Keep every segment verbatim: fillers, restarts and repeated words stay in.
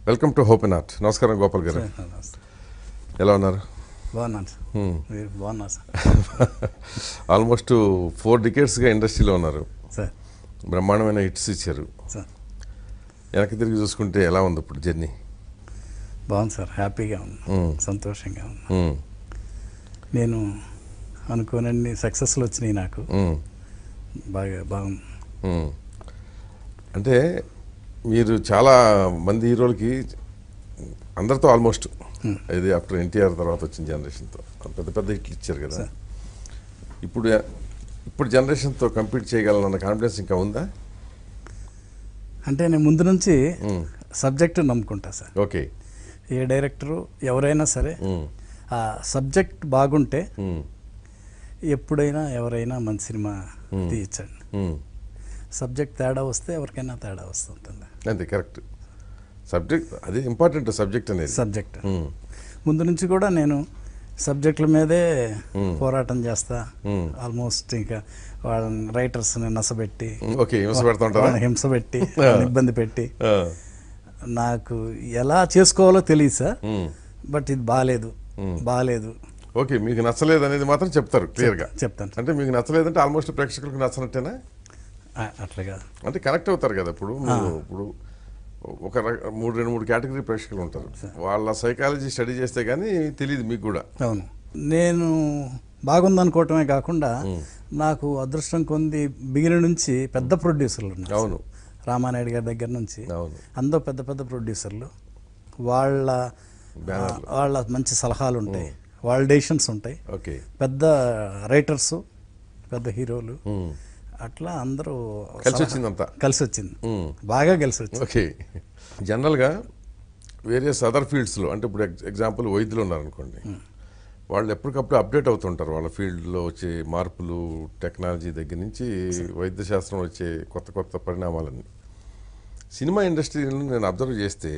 Welcome to hope and art. నమస్కారం గోపాల్ గారు, ఎలా ఉన్నారు? బాగున్నాను సార్. మీరు బాగున్నారు సార్? ఆల్మోస్ట్ ఫోర్ డికేట్స్గా ఇండస్ట్రీలో ఉన్నారు సార్. బ్రహ్మాండమైన హిట్స్ ఇచ్చారు సార్. వెనక్కి తిరిగి చూసుకుంటే ఎలా ఉంది ఇప్పుడు జర్నీ? బాగుంది సార్, హ్యాపీగా ఉంది, సంతోషంగా ఉంది. నేను అనుకోనన్ని సక్సెస్లు వచ్చినాయి నాకు, బాగా బాగుంది. అంటే మీరు చాలా మంది హీరోలకి అందరితో ఆల్మోస్ట్ ఇది ఆఫ్టర్ ఎన్టీఆర్ తర్వాత వచ్చిన జనరేషన్తో పెద్ద పెద్ద హిట్లు ఇచ్చారు కదా. ఇప్పుడు ఇప్పుడు జనరేషన్తో కంపీట్ చేయగలనన్న కాన్ఫిడెన్స్ ఇంకా ఉందా? అంటే నేను ముందు నుంచి సబ్జెక్ట్ నమ్ముకుంటా సార్. ఓకే. ఏ డైరెక్టరు ఎవరైనా సరే ఆ సబ్జెక్ట్ బాగుంటే ఎప్పుడైనా ఎవరైనా మంచి సినిమా తీయచ్చండి. సబ్జెక్ట్ తేడా వస్తే ఎవరికైనా తేడా వస్తుంటుంది. అంతే, కరెక్ట్. సబ్జెక్ట్ అది ఇంపార్టెంట్, సబ్జెక్ట్ అనేది. సబ్జెక్ట్ ముందు నుంచి కూడా నేను సబ్జెక్టుల మీదే పోరాటం చేస్తా. ఆల్మోస్ట్ ఇంకా వాళ్ళని రైటర్స్ని నసబెట్టి వాళ్ళని హింస పెట్టి ఇబ్బంది పెట్టి నాకు ఎలా చేసుకోవాలో తెలియదు సార్. బట్ ఇది బాగాలేదు బాగాలేదు ఓకే, మీకు నచ్చలేదు అనేది మాత్రం చెప్తారు క్లియర్గా. చెప్తాను. అంటే మీకు నచ్చలేదంటే ఆల్మోస్ట్ ప్రేక్షకులకు నచ్చనట్టేనా? అట్లాగా అంటే కనెక్ట్ అవుతారు కదా. ఇప్పుడు ఇప్పుడు ఒక మూడు రెండు మూడు కేటగిరీ ప్రేక్షకులు ఉంటారు, వాళ్ళ సైకాలజీ స్టడీ చేస్తే కానీ తెలియదు మీకు కూడా. అవును, నేను బాగుందనుకోవటమే కాకుండా నాకు అదృష్టం కొంది బిగిన నుంచి పెద్ద ప్రొడ్యూసర్లు ఉన్నారు. అవును, రామానాయుడు గారి దగ్గర నుంచి అవును, అందరూ పెద్ద పెద్ద ప్రొడ్యూసర్లు. వాళ్ళ వాళ్ళ మంచి సలహాలు ఉంటాయి, వాళ్ళ డెసిషన్స్ ఉంటాయి. ఓకే. పెద్ద రైటర్సు, పెద్ద హీరోలు, అట్లా అందరూ కలిసి వచ్చిందంతా కలిసి వచ్చింది, బాగా కలిసి వచ్చింది. ఓకే. జనరల్గా వేరియస్ అదర్ ఫీల్డ్స్లో అంటే ఇప్పుడు ఎగ్జాంపుల్ వైద్యులు ఉన్నారనుకోండి, వాళ్ళు ఎప్పటికప్పుడు అప్డేట్ అవుతుంటారు వాళ్ళ ఫీల్డ్లో వచ్చే మార్పులు, టెక్నాలజీ దగ్గర నుంచి వైద్య శాస్త్రం వచ్చే కొత్త కొత్త పరిణామాలన్నీ. సినిమా ఇండస్ట్రీని నేను అబ్జర్వ్ చేస్తే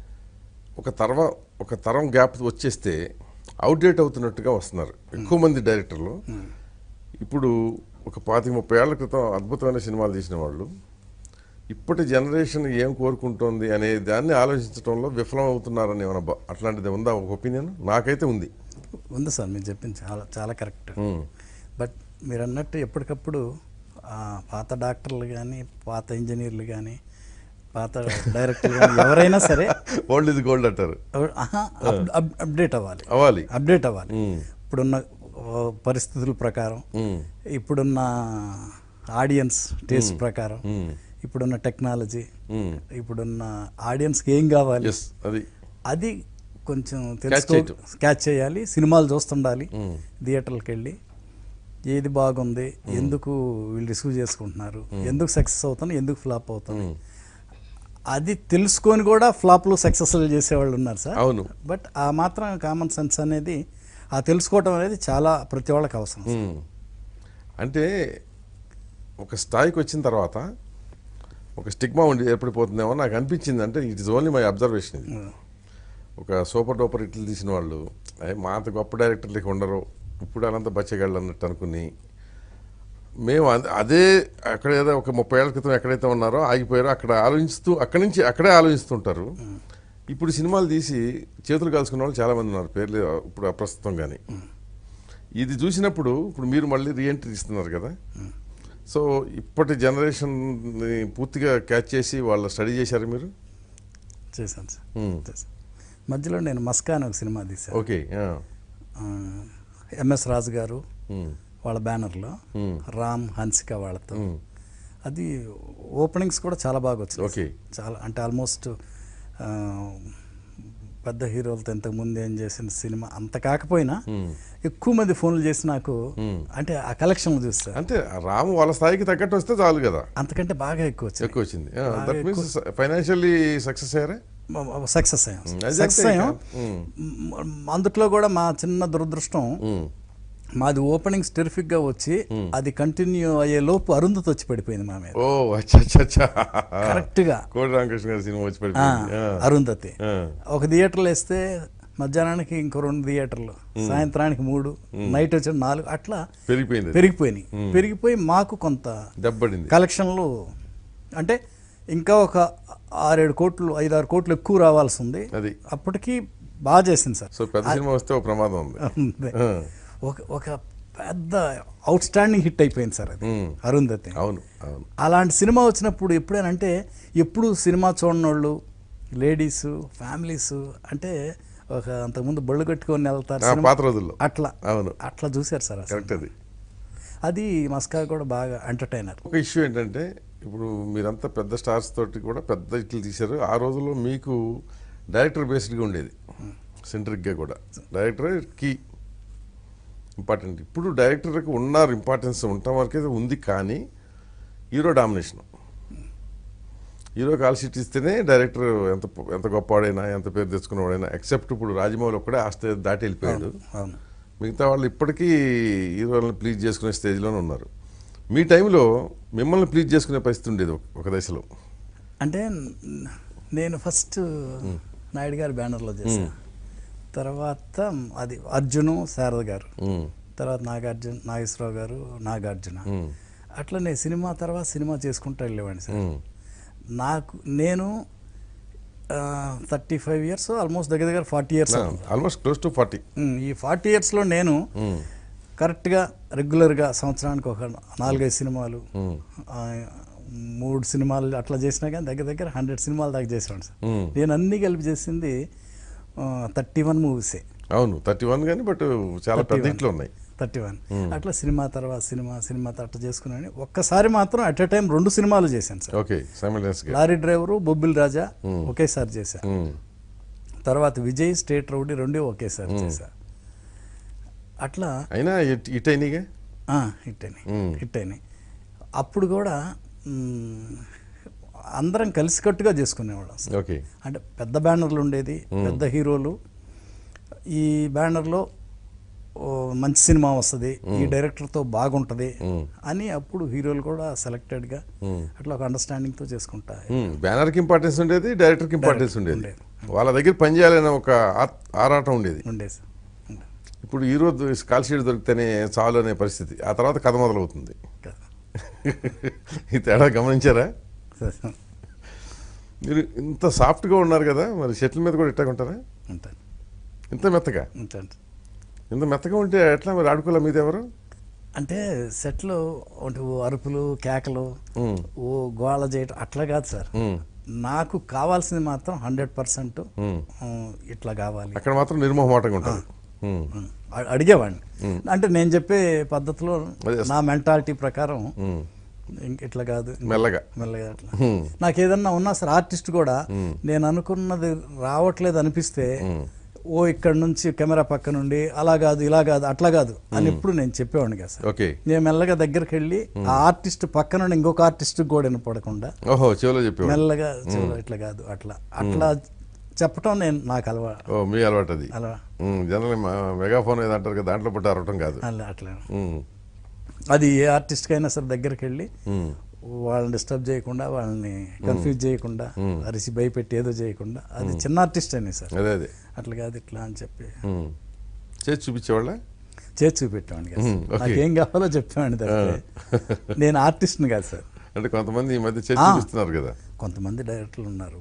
ఒక తరం ఒక తరం గ్యాప్ వచ్చేస్తే అవుట్డేట్ అవుతున్నట్టుగా వస్తున్నారు ఎక్కువ మంది డైరెక్టర్లు. ఇప్పుడు ఒక పాతిక ముప్పై ఏళ్ల క్రితం అద్భుతమైన సినిమాలు తీసిన వాళ్ళు ఇప్పటి జనరేషన్ ఏం కోరుకుంటోంది అనే దాన్ని ఆలోచించడంలో విఫలం అవుతున్నారని ఏమన్నా అట్లాంటిది ఉందా? ఒక ఒపీనియన్ నాకైతే ఉంది. ఉంది సార్, మీరు చెప్పింది చాలా చాలా కరెక్ట్. బట్ మీరు అన్నట్టు ఎప్పటికప్పుడు పాత డాక్టర్లు కానీ, పాత ఇంజనీర్లు కానీ, పాత డైరెక్టర్లు కానీ ఎవరైనా సరే ఓల్డ్ ఇది గోల్డ్ అంటారు. అప్డేట్ అవ్వాలి అవ్వాలి అప్డేట్ అవ్వాలి ఇప్పుడున్న పరిస్థితుల ప్రకారం, ఇప్పుడున్న ఆడియన్స్ టేస్ట్ ప్రకారం, ఇప్పుడున్న టెక్నాలజీ, ఇప్పుడున్న ఆడియన్స్కి ఏం కావాలి అది అది కొంచెం తెలుసుకో క్యాచ్ చేయాలి. సినిమాలు చూస్తుండాలి, థియేటర్లకు వెళ్ళి ఏది బాగుంది, ఎందుకు వీళ్ళు రిసీవ్ చేసుకుంటున్నారు, ఎందుకు సక్సెస్ అవుతాను, ఎందుకు ఫ్లాప్ అవుతాను, అది తెలుసుకొని కూడా ఫ్లాప్లు సక్సెస్లు చేసేవాళ్ళు ఉన్నారు సార్. అవును. బట్ ఆ మాత్రం కామన్ సెన్స్ అనేది, ఆ తెలుసుకోవటం అనేది చాలా ప్రతి వాళ్ళకి అవసరం. అంటే ఒక స్థాయికి వచ్చిన తర్వాత ఒక స్టిగ్మా ఉండి ఏర్పడిపోతుందేమో నాకు అనిపించింది. అంటే it is only my observation. ఇది ఒక సూపర్ డూపర్ హిట్లు తీసిన వాళ్ళు మా అంత గొప్ప డైరెక్టర్లకి ఉండరు, ఇప్పుడు అనంత బచ్చగాళ్ళు అన్నట్టు అనుకుని మేము అదే అక్కడ ఏదో ఒక ముప్పై ఏళ్ళ క్రితం ఎక్కడైతే ఉన్నారో ఆగిపోయారో అక్కడ ఆలోచిస్తూ అక్కడి నుంచి అక్కడే ఆలోచిస్తుంటారు. ఇప్పుడు సినిమాలు తీసి చేతులు కాల్చుకున్న వాళ్ళు చాలామంది ఉన్నారు, పేర్లు ఇప్పుడు అప్రస్తుతం. కానీ ఇది చూసినప్పుడు ఇప్పుడు మీరు మళ్ళీ రీఎంట్రీ ఇస్తున్నారు కదా, సో ఇప్పటి జనరేషన్ని పూర్తిగా క్యాచ్ చేసి వాళ్ళ స్టడీ చేశారు మీరు? చేశాను సార్. మధ్యలో నేను మస్కా అని ఒక సినిమా తీశాను. ఓకే. ఎంఎస్ రాజు గారు వాళ్ళ బ్యానర్లో, రామ్ హన్సిక వాళ్ళతో. అది ఓపెనింగ్స్ కూడా చాలా బాగా వచ్చింది. ఓకే. చాలా అంటే ఆల్మోస్ట్ పెద్ద హీరోలతో ఇంతకుముందు ఏం చేసిన సినిమా అంత కాకపోయినా ఎక్కువ మంది ఫోన్లు చేసి నాకు, అంటే ఆ కలెక్షన్లు చూస్తా, అంటే రాము వాళ్ళ స్థాయికి తగ్గట్టు వస్తే చాలు కదా, అంతకంటే బాగా ఎక్కువ వచ్చింది. ఎక్కువ వచ్చింది. ఫైనాన్షియల్లీ సక్సెస్ అయ్యారా? సక్సెస్ అయ్యాం సక్సెస్ అయ్యాం అందుట్లో కూడా మా చిన్న దురదృష్టం, మాది ఓపెనింగ్స్ టెరిఫిక్గా వచ్చి అది కంటిన్యూ అయ్యే లోపు అరుంధతి వచ్చి పడిపోయింది మా మీద. ఓ అచ్చా, కరెక్ట్గా కోడి రామకృష్ణ గారి సినిమా వచ్చి పడిపోయింది. అరుంధతి ఒక థియేటర్లో వేస్తే మధ్యాహ్నానికి ఇంకో రెండు థియేటర్లు, సాయంత్రానికి మూడు, నైట్ వచ్చిన నాలుగు, అట్లా పెరిగిపోయింది పెరిగిపోయినాయి పెరిగిపోయి మాకు కొంత దెబ్బపడింది. కలెక్షన్లు అంటే ఇంకా ఒక ఆరేడు కోట్లు ఐదారు కోట్లు ఎక్కువ రావాల్సి ఉంది. అది అప్పటికి బాగా చేసింది సార్. సో పెద్ద సినిమా వస్తే ఒక ప్రమాదం ఉంది. ఒక ఒక పెద్ద అవుట్ స్టాండింగ్ హిట్ అయిపోయింది సార్ అది అరుంధతి. అవును అవును. అలాంటి సినిమా వచ్చినప్పుడు ఎప్పుడేనంటే ఎప్పుడు సినిమా చూడనోళ్ళు లేడీస్ ఫ్యామిలీస్ అంటే ఒక అంతకుముందు బళ్ళు కట్టుకొని వెళ్తారు పాత రోజుల్లో అట్లా అవును అట్లా చూశారు సార్. కరెక్ట్. అది అది మస్కా కూడా బాగా ఎంటర్టైనర్. ఒక ఇష్యూ ఏంటంటే ఇప్పుడు మీరంతా పెద్ద స్టార్స్ తోటి కూడా పెద్ద ఇట్లు తీశారు. ఆ రోజుల్లో మీకు డైరెక్టర్ బేస్డ్గా ఉండేది, సెంట్రిక్గా కూడా డైరెక్టర్ కీ ఇంపార్టెంట్. ఇప్పుడు డైరెక్టర్కి ఉన్నారు ఇంపార్టెన్స్ ఉండటం వరకైతే ఉంది, కానీ hero domination. Hero call sheet ఇస్తేనే డైరెక్టర్ ఎంత ఎంత గొప్పవాడైనా ఎంత పేరు తెచ్చుకున్నవాడైనా, ఎక్సెప్ట్ ఇప్పుడు రాజమౌళి ఒక్కడే ఆ స్టేజ్ దాటి వెళ్ళిపోయాడు. మిగతా వాళ్ళు ఇప్పటికీ హీరోలను ప్లీజ్ చేసుకునే స్టేజ్లోనే ఉన్నారు. మీ టైంలో మిమ్మల్ని ప్లీజ్ చేసుకునే పరిస్థితి ఉండేది ఒక దశలో. అంటే నేను ఫస్ట్ నాయుడు గారి బ్యానర్లో చేశాను, తర్వాత అది అర్జును శారద గారు, తర్వాత నాగార్జున నాగేశ్వరరావు గారు నాగార్జున, అట్లా నేను సినిమా తర్వాత సినిమా చేసుకుంటూ వెళ్ళేవాడిని సార్. నాకు నేను థర్టీ ఫైవ్ ఇయర్స్ ఆల్మోస్ట్ దగ్గర దగ్గర forty years almost close to forty. ఈ ఫార్టీ ఇయర్స్లో నేను కరెక్ట్గా రెగ్యులర్గా సంవత్సరానికి ఒక నాలుగైదు సినిమాలు మూడు సినిమాలు అట్లా చేసినా కానీ దగ్గర దగ్గర హండ్రెడ్ సినిమాల దాకా చేసేవాడు సార్. నేను అన్ని కలిపి చేసింది థర్టీ వన్ మూవీసే. అవును థర్టీ వన్ కానీ బట్ చాలా పెద్ద ఇంట్లో ఉన్నాయి. థర్టీ వన్ అట్లా సినిమా తర్వాత సినిమా సినిమా అట్లా చేసుకున్నాను. ఒక్కసారి మాత్రం అట్ ఎ టైం రెండు సినిమాలు చేశాను sir. Okay, lorry driver Bobbili Raja ఒకేసారి చేశా, తర్వాత విజయ్ స్టేట్ రౌడీ రెండు ఒకేసారి చేశా. అట్లా అయినా హిట్ అయినాయిగా, హిట్ అయినాయి హిట్ అయినాయి అప్పుడు కూడా అందరం కలిసికట్టుగా చేసుకునేవాళ్ళం సార్. ఓకే, అంటే పెద్ద బ్యానర్లు ఉండేది, పెద్ద హీరోలు, ఈ బ్యానర్లో మంచి సినిమా వస్తుంది, ఈ డైరెక్టర్తో బాగుంటుంది అని అప్పుడు హీరోలు కూడా సెలెక్టెడ్గా అట్లా ఒక అండర్స్టాండింగ్తో చేసుకుంటా. బ్యానర్కి ఇంపార్టెన్స్ ఉండేది, డైరెక్టర్కి ఇంపార్టెన్స్ ఉండేది, వాళ్ళ దగ్గర పనిచేయాలనే ఒక ఆరాటం ఉండేది ఉండేది సార్. ఇప్పుడు ఈరోజు కాల్ షీట్ దొరికితేనే చాలు అనే పరిస్థితి, ఆ తర్వాత కథ మొదలవుతుంది. ఈ తేడా గమనించారా? మీరు ఇంత సాఫ్ట్గా ఉన్నారు కదా, మరి షటిల్ మీద కూడా ఇట్టాగా ఉంటారా? ఇంత మెత్తగా ఇంత మెత్తగా ఉంటే ఎట్లా మరి ఆడుకోలే మీద ఎవరు? అంటే సెట్లో అరుపులు కేకలు ఓ గోళ చేయటం అట్లా కాదు సార్. నాకు కావాల్సింది మాత్రం హండ్రెడ్ పర్సెంట్ ఇట్లా కావాలి. అక్కడ మాత్రం నిర్మోహమాటంగా ఉంటుంది. అడిగేవాడిని అంటే నేను చెప్పే పద్ధతిలో నా మెంటాలిటీ ప్రకారం ఇట్లా కాదు మెల్లగా మెల్లగా అట్లా. నాకు ఏదన్నా ఉన్నా సరే ఆర్టిస్ట్ కూడా నేను అనుకున్నది రావట్లేదు అనిపిస్తే ఓ ఇక్కడ నుంచి కెమెరా పక్క నుండి అలా కాదు ఇలా కాదు అట్లా కాదు అని ఎప్పుడు నేను చెప్పేవాడిని కదా సార్. నేను మెల్లగా దగ్గరికి వెళ్ళి ఆ ఆర్టిస్ట్ పక్క నుండి ఇంకొక ఆర్టిస్ట్ కూడా వినపడకుండా మెల్లగా చెవులో ఇట్లా కాదు అట్లా అట్లా చెప్పటం నేను నాకు అలవాటు. మీ అలవాటు అది. జనరల్ మెగాఫోన్ ఏదో అంటారు కదా, దాంట్లో పుట్టి అరవటం కాదు అట్లా. అది ఏ ఆర్టిస్ట్కి అయినా సరే దగ్గరికి వెళ్ళి వాళ్ళని డిస్టర్బ్ చేయకుండా, వాళ్ళని కన్ఫ్యూజ్ చేయకుండా, అరిసి భయపెట్టి ఏదో చేయకుండా, అది చిన్న ఆర్టిస్ట్ అని సార్, అదే అదే అట్లా కాదు ఇట్లా అని చెప్పి చేసి చూపించేవాళ్ళ చేసి చూపెట్టేవాడిని కదా, నాకేం కావాలో చెప్పేవాడిని తప్పితే నేను ఆర్టిస్ట్ని కాదు సార్. అంటే కొంతమంది ఈ మధ్య చేసి చూపిస్తున్నారు కదా, కొంతమంది డైరెక్టర్లు ఉన్నారు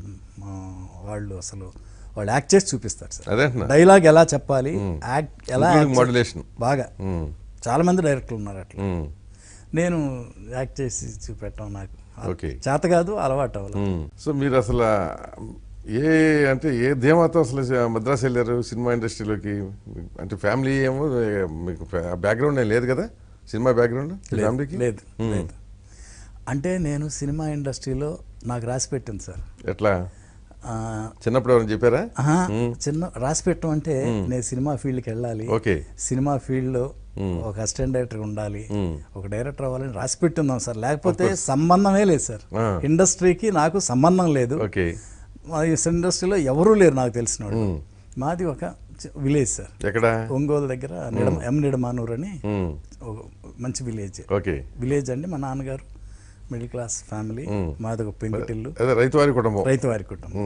వాళ్ళు అసలు వాళ్ళు యాక్ట్ చేసి చూపిస్తారు సార్. అదే డైలాగ్ ఎలా చెప్పాలి, యాక్ట్ ఎలా మాడ్యులేషన్ బాగా చాలా మంది డైరెక్టర్లు ఉన్నారు అట్లా. నేను యాక్ట్ చేసి చూపెట్టడం నాకు చేత కాదు, అలవాటు అవ్వాలి. సో మీరు అసలు ఏ అంటే ఏ ధీమాతో అసలు మద్రాసు వెళ్ళారు సినిమా ఇండస్ట్రీలోకి? అంటే ఫ్యామిలీ ఏమో మీకు బ్యాక్గ్రౌండ్ ఏం లేదు కదా, సినిమా బ్యాక్గ్రౌండ్ ఫ్యామిలీకి లేదు లేదు. అంటే నేను సినిమా ఇండస్ట్రీలో నాకు రాసి పెట్టింది సార్. ఎట్లా? చిన్నప్పుడు ఎవరైనా చెప్పారా? చిన్న రాసి పెట్టడం అంటే నేను సినిమా ఫీల్డ్కి వెళ్ళాలి, సినిమా ఫీల్డ్లో ఒక అసిస్టెంట్ డైరెక్టర్ ఉండాలి, ఒక డైరెక్టర్ అవ్వాలని రాసి పెట్టుందాం సార్. లేకపోతే సంబంధమే లేదు సార్, ఇండస్ట్రీకి నాకు సంబంధం లేదు. ఇండస్ట్రీలో ఎవరూ లేరు నాకు తెలిసిన వాళ్ళు. మాది ఒక విలేజ్ సార్, ఎక్కడ ఒంగోలు దగ్గర ఎం నిడమానూర్ అని మంచి విలేజ్. విలేజ్ అండి, మా నాన్నగారు మిడిల్ క్లాస్ ఫ్యామిలీ, మాది ఒక పెంకుటిల్లు, రైతువారి కుటుంబం రైతువారి కుటుంబం.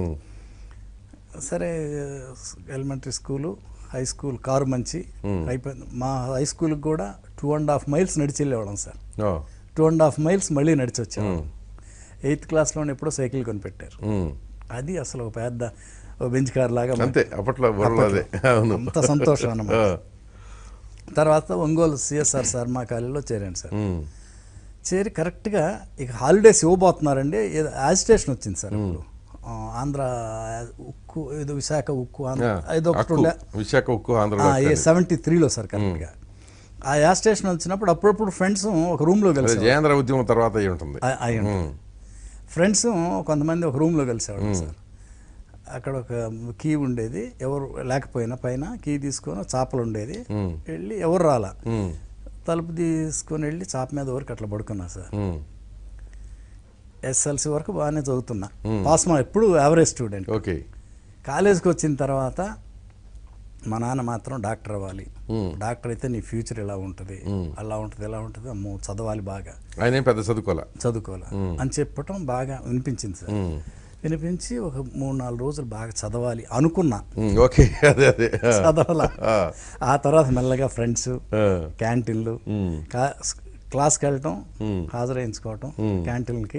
సరే ఎలిమెంటరీ స్కూలు హై స్కూల్ కారు మంచి అయిపోయింది. మా హై స్కూల్కి కూడా టూ అండ్ హాఫ్ మైల్స్ నడిచి వెళ్ళేవాళ్ళం sir. Two and half miles మళ్ళీ నడిచి వచ్చేవాళ్ళం. ఎయిత్ క్లాస్లోనే ఎప్పుడో సైకిల్ కొనిపెట్టారు. అది అసలు ఒక పెద్ద బెంచ్ కార్ లాగా అంతే అప్పట్లో అంత సంతోషం అన్నమాట. తర్వాత ఒంగోలు సిఎస్ఆర్ శర్మ కాలేజీలో చేరాను సార్. చేరి కరెక్ట్గా ఇక హాలిడేస్ ఇవ్వబోతున్నారండి, ఏదో యాజిటేషన్ వచ్చింది సార్. ఇప్పుడు ఆంధ్ర ఉక్కు ఏదో విశాఖ ఉక్కు ఏదో ఒకటి విశాఖ ఉక్కు సెవెంటీ త్రీలో సార్ కరెక్ట్గా ఆ యాజిటేషన్ వచ్చినప్పుడు అప్పుడప్పుడు ఫ్రెండ్స్ ఒక రూమ్లో కలిసి జయేంద్ర ఉద్యమం తర్వాత అయి ఉంటుంది అయి ఉంటుంది. ఫ్రెండ్స్ కొంతమంది ఒక రూమ్లో కలిసేవాళ్ళు సార్. అక్కడ ఒక కీ ఉండేది, ఎవరు లేకపోయినా పైన కీ తీసుకొని చాపలు ఉండేది, వెళ్ళి ఎవరు రాలా తలుపు తీసుకొని వెళ్ళి చాప మీద వరకు అట్లా పడుకున్నా సార్. ఎస్ఎల్సి వరకు బాగానే చదువుతున్నా, పాస్ మా ఎప్పుడు యావరేజ్ స్టూడెంట్. ఓకే. కాలేజ్కి వచ్చిన తర్వాత మా నాన్న మాత్రం డాక్టర్ అవ్వాలి, డాక్టర్ అయితే నీ ఫ్యూచర్ ఎలా ఉంటుంది, అలా ఉంటుంది ఎలా ఉంటుంది, అమ్మో చదవాలి బాగా, ఆయన పెద్ద చదువుకోవాలా చదువుకోవాలా అని చెప్పటం బాగా వినిపించింది సార్. వినిపించి ఒక మూడు నాలుగు రోజులు బాగా చదవాలి అనుకున్నా. ఓకే, అదే అదే చదవాలా. ఆ తర్వాత మెల్లగా ఫ్రెండ్స్, క్యాంటీన్లు, క్లాస్కి వెళ్ళటం, హాజరైంచుకోవటం, క్యాంటీన్కి,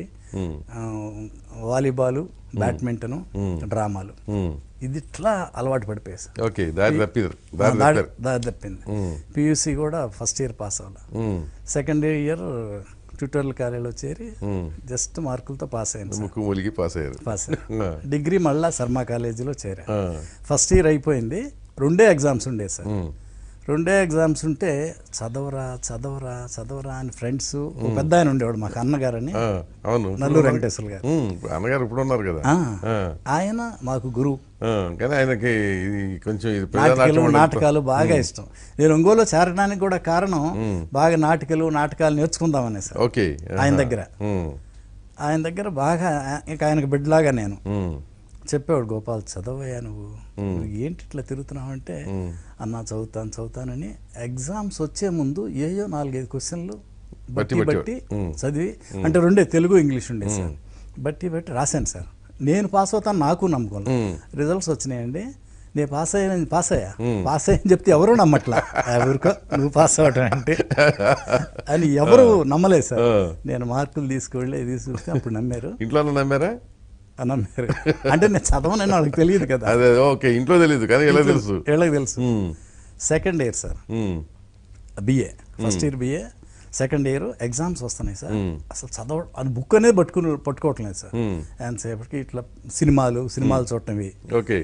వాలీబాలు, బ్యాడ్మింటను, డ్రామాలు, ఇది ఇట్లా అలవాటు పడిపోయాయి సార్. ఓకే, దారి తప్పింది. పియూసీ కూడా ఫస్ట్ ఇయర్ పాస్ అవ్వాలి, సెకండ్ ఇయర్ ట్యూటోరియల్ కాలేజీలో చేరి జస్ట్ మార్కులతో పాస్ అయ్యాను. పాస్ అయ్యారు పాస్ అయ్యాను. డిగ్రీ మళ్ళా శర్మ కాలేజీలో చేరా. ఫస్ట్ ఇయర్ అయిపోయింది, రెండే ఎగ్జామ్స్ ఉండే సార్. రెండే ఎగ్జామ్స్ ఉంటే చదవరా చదవరా చదవరా అని ఫ్రెండ్స్, పెద్ద ఆయన ఉండేవాడు మాకు అన్నగారని, నల్లూరు వెంకటేశ్వర గారు. అన్నగారు ఇప్పుడు ఉన్నారు కదా, ఆయన మాకు గురువు. కానీ ఆయనకి కొంచెం నాటకాలు నాటకాలు బాగా ఇష్టం. నేను ఒంగోలు చేరడానికి కూడా కారణం బాగా నాటకాలు నాటకాలు నేర్చుకుందామనే సార్. ఓకే. ఆయన దగ్గర ఆయన దగ్గర బాగా ఇంకా ఆయనకు బిడ్డలాగా నేను చెప్పేవాడు, గోపాల్ చదవయ్యా నువ్వు, ఏంటి ఇట్లా తిరుగుతున్నావు అంటే, అన్నా చదువుతాను చదువుతానని ఎగ్జామ్స్ వచ్చే ముందు ఏయో నాలుగైదు క్వశ్చన్లు బట్టి బట్టి చదివి, అంటే రెండే తెలుగు ఇంగ్లీష్ ఉండే సార్, బట్టి బట్టి రాశాను సార్. నేను పాస్ అవుతాను నాకు నమ్మకం. రిజల్ట్స్ వచ్చినాయండి, నేను పాస్ అయ్యాను, పాస్ అయ్యా పాస్ అయ్యని చెప్తే ఎవరు నమ్మట్లా, ఎవరికో నువ్వు పాస్ అవటం అంటే అని ఎవరు నమ్మలేదు సార్. నేను మార్కులు తీసుకువెళ్ళి తీసుకొస్తే అప్పుడు నమ్మారు. ఇంట్లో నమ్మారా? నమ్మారు. అంటే నేను చదవనని వాళ్ళకి తెలియదు కదా. అదే, ఓకే, ఇంట్లో తెలియదు కానీ ఎలా తెలుసు? వీళ్ళకి తెలుసు. Second year sir, BA first year BA, second year exams వస్తున్నాయి సార్. అసలు చదవ అది బుక్ అనేది పట్టుకుని పట్టుకోవట్లేదు సార్. ఎంతసేపటికి ఇట్లా సినిమాలు సినిమాలు చూడటంవి. ఓకే.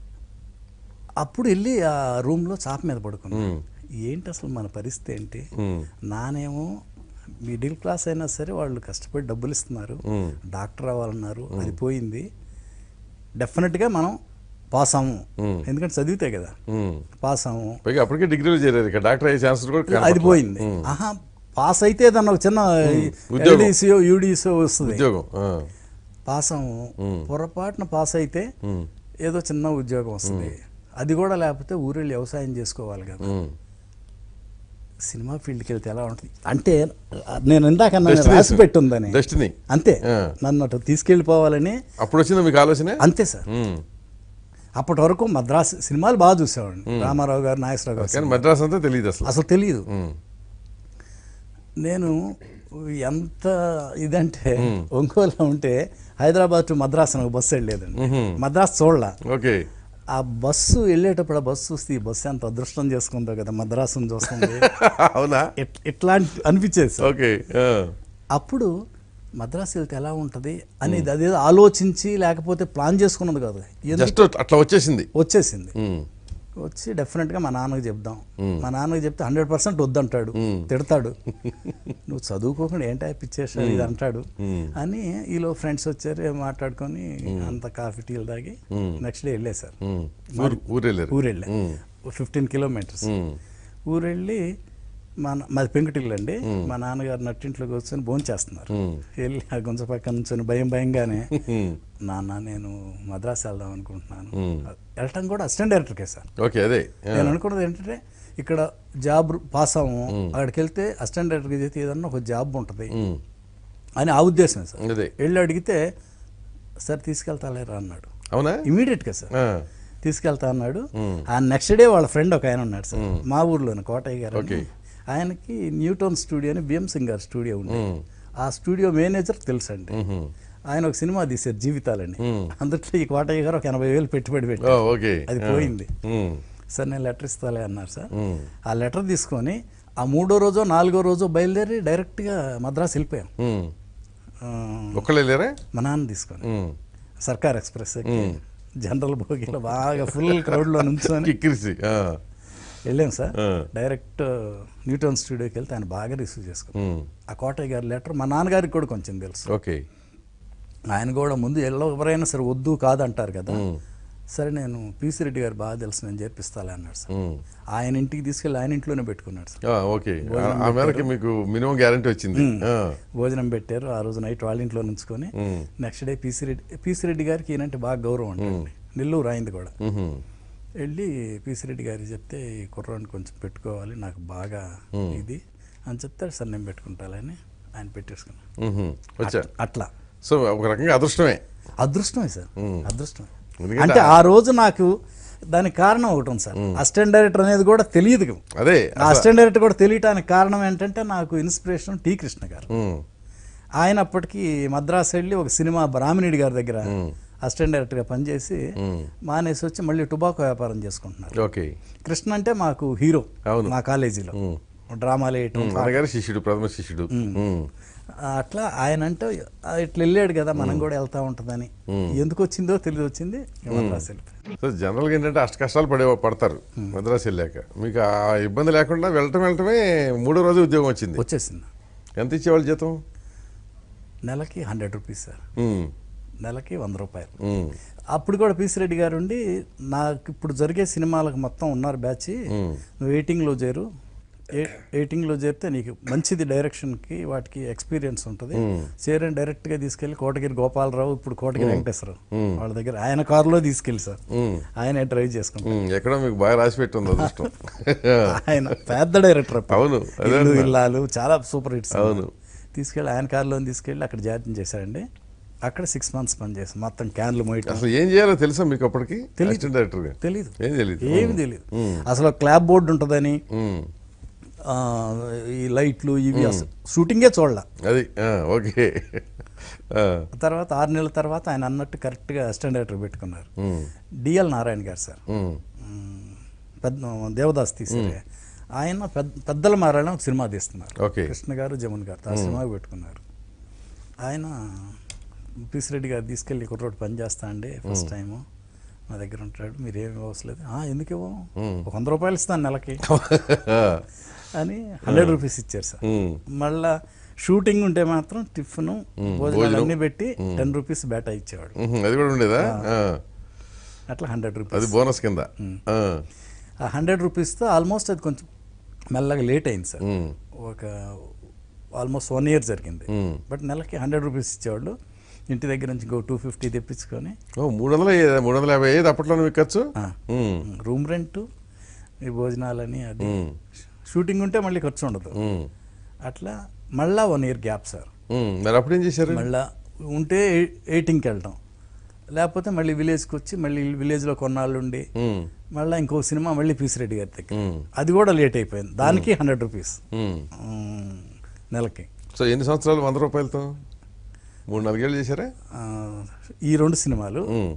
అప్పుడు వెళ్ళి ఆ రూమ్లో చాప మీద పడుకున్నాను. ఏంటి అసలు మన పరిస్థితి ఏంటి, నానేమో మిడిల్ క్లాస్ అయినా సరే వాళ్ళు కష్టపడి డబ్బులు ఇస్తున్నారు, డాక్టర్ అవ్వాలన్నారు, అది పోయింది. డెఫినెట్గా మనం పాస్ అవ్వము, ఎందుకంటే చదివితే కదా పాస్ అవ్వము. అప్పటికే డిగ్రీలో చేరారు, డాక్టర్ అయ్యే ఛాన్స్ కూడా అది పోయింది. ఆహా, పాస్ అయితే దాన్ని ఒక చిన్న ఎల్డీసీఓ యూడీసీఓ వస్తుంది ఉద్యోగం, పాస్ అవ్వము. పొరపాటున పాస్ అయితే ఏదో చిన్న ఉద్యోగం వస్తుంది, అది కూడా లేకపోతే ఊరెళ్ళి వ్యవసాయం చేసుకోవాలి కదా. సినిమా ఫీల్డ్కి వెళ్తే ఎలా ఉంటుంది అంటే, నేను ఇందాక రాసి పెట్టుందని అంతే, నన్ను అటు తీసుకెళ్ళిపోవాలని అప్పుడు వచ్చింది మీకు ఆలోచన. అంతే సార్. అప్పటి వరకు మద్రాసు సినిమాలు బాగా చూసేవాడిని, రామారావు గారు, నాగేశ్వరరావు గారు. మద్రాసు అంతా తెలియదు అసలు, అసలు తెలియదు. నేను ఎంత ఇదంటే, ఒంగోలులో ఉంటే హైదరాబాద్ టు మద్రాసు నాకు బస్సు వెళ్ళలేదండి, మద్రాసు చూడలా. ఓకే. ఆ బస్సు వెళ్ళేటప్పుడు ఆ బస్సు చూస్తే ఈ బస్సు ఎంత అదృష్టం చేసుకుందో కదా, మద్రాసును చూస్తుంది. అవునా? ఇట్లాంటి అనిపించేది సార్. ఓకే. అప్పుడు మద్రాసు వెళ్తే ఎలా ఉంటుంది అనేది అదేదో ఆలోచించి లేకపోతే ప్లాన్ చేసుకున్నది కాదు, అట్లా వచ్చేసింది వచ్చేసింది వచ్చి డెఫినెట్గా మా నాన్నకి చెప్దాం. మా నాన్నకి చెప్తే హండ్రెడ్ పర్సెంట్ వద్దంటాడు, తిడతాడు, నువ్వు చదువుకోకుండా ఏంటి పిచ్చేసాడు ఇది అంటాడు అని. ఈలో ఫ్రెండ్స్ వచ్చారు, మాట్లాడుకొని అంత కాఫీ టీలు తాగి నెక్స్ట్ డే వెళ్ళే సార్. ఊరు వెళ్ళా, ఫిఫ్టీన్ కిలోమీటర్స్ ఊరు వెళ్ళి, మా మాది పెంకుటిల్లు అండి, మా నాన్నగారు నట్టింట్లో కూర్చొని భోజనం చేస్తున్నారు. వెళ్ళి ఆ గుంజ పక్కన నుంచొని భయం భయంగానే, నాన్న నేను మద్రాసు వెళ్దాం అనుకుంటున్నాను. వెళ్ళటం కూడా అసిస్టెంట్ డైరెక్టర్కే సార్. ఓకే. అదే నేను అనుకున్నది ఏంటంటే, ఇక్కడ జాబ్ పాస్ అవ్వము, అక్కడికి వెళ్తే అసిస్టెంట్ డైరెక్టర్కి చేస్తే ఏదన్నా ఒక జాబ్ ఉంటుంది అని ఆ ఉద్దేశం సార్. వెళ్ళి అడిగితే, సార్ తీసుకెళ్తాలేరా అన్నాడు. అవునా? ఇమీడియట్గా సార్ తీసుకెళ్తా అన్నాడు. ఆ నెక్స్ట్ డే వాళ్ళ ఫ్రెండ్ ఒక ఆయన ఉన్నాడు సార్, మా ఊర్లోనే, కోటయ్య గారు. ఆయనకి న్యూటన్ స్టూడియో అని బిఎం సింగ్ గారు స్టూడియో ఉంది, ఆ స్టూడియో మేనేజర్ తెలుసు అండి. ఆయన ఒక సినిమా తీశారు జీవితాలని, అందుట్లో ఈ కోటయ్య గారు ఒక ఎనభై వేలు పెట్టుబడి పెట్టారు. అది పోయింది. సార్ నేను లెటర్ ఇస్తాలే అన్నారు సార్. ఆ లెటర్ తీసుకొని ఆ మూడో రోజో నాలుగో రోజో బయలుదేరి డైరెక్ట్గా మద్రాసు వెళ్ళిపోయాం. ఒక్కళ్ళే మా నాన్న తీసుకొని సర్కార్ ఎక్స్ప్రెస్ జనరల్ బోగిలో బాగా ఫుల్ క్రౌడ్లో నుంచొని వెళ్ళాం సార్. డైరెక్ట్ న్యూటన్ స్టూడియోకి వెళ్తే ఆయన బాగా రిసీవ్ చేసుకున్నాం. ఆ కోటయ్య గారి లెటర్ మా నాన్నగారికి కూడా కొంచెం తెలుసు. ఓకే, ఆయన కూడా ముందు ఎవరైనా సరే వద్దు కాదంటారు కదా. సరే నేను పీసీ రెడ్డి గారు బాగా తెలుసు, నేను చేర్పిస్తాలే అన్నాడు సార్. ఆయన ఇంటికి తీసుకెళ్ళి ఆయన ఇంట్లోనే పెట్టుకున్నాడు సార్. ఓకే, ఆ మేరకు మీకు మినిమం గ్యారంటీ వచ్చింది. భోజనం పెట్టారు ఆ రోజు నైట్ వాళ్ళ ఇంట్లో నుంచుకొని. Next day PC Reddy PC Reddy గారికి ఈయనంటే బాగా గౌరవం ఉంటుంది, నెల్లూరు అయింది కూడా. వెళ్ళి పీసీ రెడ్డి గారికి చెప్తే ఈ కుర్రాన్ని కొంచెం పెట్టుకోవాలి నాకు బాగా ఇది అని చెప్తాడు. సార్ నేను పెట్టుకుంటాలని ఆయన పెట్టేసుకున్నాను. అట్లా సో ఒక రకంగా అదృష్టమే. అదృష్టమే సార్, అదృష్టమే. అంటే ఆ రోజు నాకు దానికి కారణం ఒకటి ఉంది సార్, అసిస్టెంట్ డైరెక్టర్ అనేది కూడా తెలియదు. అదే అసిస్టెంట్ డైరెక్టర్ కూడా తెలియటానికి కారణం ఏంటంటే నాకు ఇన్స్పిరేషన్ టీ కృష్ణ గారు. ఆయన అప్పటికి మద్రాసు వెళ్ళి ఒక సినిమా రామినేడు గారి దగ్గర అసిస్టెంట్ డైరెక్టర్గా పనిచేసి మానేసి వచ్చి మళ్ళీ టొబాకో వ్యాపారం చేసుకుంటున్నారు. ఓకే, కృష్ణ అంటే మాకు హీరో మా కాలేజీలో, డ్రామాలు వేయటం శిష్యుడు, ప్రథమ శిష్యుడు. అట్లా ఆయన అంటే ఇట్లా వెళ్ళాడు కదా మనం కూడా వెళ్తా ఉంటుందని, ఎందుకు వచ్చిందో తెలియదు వచ్చింది మద్రాసు వెళ్ళిపోయి. జనరల్గా ఏంటంటే అష్ట కష్టాలు పడే పడతారు మద్రాసు వెళ్ళాక. మీకు ఆ ఇబ్బంది లేకుండా వెళ్ళటం వెళ్ళటమే మూడో రోజు ఉద్యోగం వచ్చింది. వచ్చేసింది. ఎంత ఇచ్చేవాళ్ళు జీతం? నెలకి హండ్రెడ్ రూపీస్ సార్, నెలకి వంద రూపాయలు. అప్పుడు కూడా పీసీ రెడ్డి గారు ఉండి నాకు ఇప్పుడు జరిగే సినిమాలకు మొత్తం ఉన్నారు బ్యాచ్, నువ్వు వెయిటింగ్లో చేరు, ఎయిటింగ్లో చేరితే నీకు మంచిది డైరెక్షన్కి వాటికి ఎక్స్పీరియన్స్ ఉంటుంది, చేరని డైరెక్ట్గా తీసుకెళ్ళి కోటగిరి గోపాలరావు ఇప్పుడు కోటగిరి వెంకటేశ్వరరావు వాళ్ళ దగ్గర ఆయన కారులో తీసుకెళ్ళి సార్ ఆయన డ్రైవ్ చేసుకుంటారు. ఎక్కడో మీకు బాగా రాసి పెట్టింది అదృష్టం. ఆయన పెద్ద డైరెక్టర్. అవును, ఇల్లాలు చాలా సూపర్ హిట్స్. అవును, తీసుకెళ్ళి ఆయన కారులో తీసుకెళ్ళి అక్కడ జాయిన్ చేశారండి. అక్కడ సిక్స్ మంత్స్ పని చేస్తాం, మొత్తం క్యాన్లు మోయటం. అసలు ఏం చేయాలో తెలుసా మీకు అప్పటికి? తెలియదు, డైరెక్టర్గా తెలీదు, ఏం తెలియదు, ఏమి తెలియదు. అసలు క్లాప్ బోర్డు ఉంటుందని, ఈ లైట్లు ఇవి అసలు షూటింగే చూడాల. అది ఓకే. తర్వాత ఆరు నెలల తర్వాత ఆయన అన్నట్టు కరెక్ట్గా అసిస్టెంట్ డైరెక్టర్ పెట్టుకున్నారు డిఎల్ నారాయణ గారు సార్. పెద్ద దేవదాస్ తీసారు ఆయన. పెద్ద పెద్దల మారాయణ ఒక సినిమా తీస్తున్నారు, కృష్ణ గారు జమున్ గారు ఆ సినిమాకి పెట్టుకున్నారు. ఆయన పీసీ రెడ్డి గారు తీసుకెళ్ళి కుర్రోడు పని చేస్తా అండి ఫస్ట్ టైము నా దగ్గర ఉంటాడు, మీరేమి ఇవ్వలేదు. ఎందుకు ఇవ్వం, ఒక వంద రూపాయలు ఇస్తాను నెలకి అని హండ్రెడ్ రూపీస్ ఇచ్చారు సార్. మళ్ళా షూటింగ్ ఉంటే మాత్రం టిఫిన్ భోజనాలు అన్ని పెట్టి టెన్ రూపీస్ బేటా ఇచ్చేవాడు. అది కూడా ఉండేదా? అట్లా హండ్రెడ్ రూపీస్ అది బోనస్ కింద. ఆ హండ్రెడ్ రూపీస్తో ఆల్మోస్ట్ అది కొంచెం మెల్లగా లేట్ అయింది సార్, ఒక ఆల్మోస్ట్ వన్ ఇయర్ జరిగింది. బట్ నెలకి హండ్రెడ్ రూపీస్ ఇచ్చేవాళ్ళు. ఇంటి దగ్గర నుంచి ఇంకో టూ ఫిఫ్టీ తెప్పించుకొని మూడు వందల మూడు వందల యాభై ఐదు అప్పట్లో మీకు ఖర్చు, రూమ్ రెంట్, ఈ భోజనాలని, అది షూటింగ్ ఉంటే మళ్ళీ ఖర్చు ఉండదు. అట్లా మళ్ళా వన్ ఇయర్ గ్యాప్ సార్. మరి అప్పుడు ఏం చేశారు? మళ్ళా ఉంటే ఎయిటింగ్కి వెళ్ళటం, లేకపోతే మళ్ళీ విలేజ్కి వచ్చి మళ్ళీ విలేజ్లో కొన్నాళ్ళు ఉండి మళ్ళీ ఇంకో సినిమా మళ్ళీ పీసీ రెడ్డి గారి దగ్గర, అది కూడా లేట్ అయిపోయింది. దానికి హండ్రెడ్ రూపీస్ నెలకి. సో ఎన్ని సంవత్సరాలు వంద రూపాయలతో? మూడు నాలుగేళ్ళు చేశారా? ఈ రెండు సినిమాలు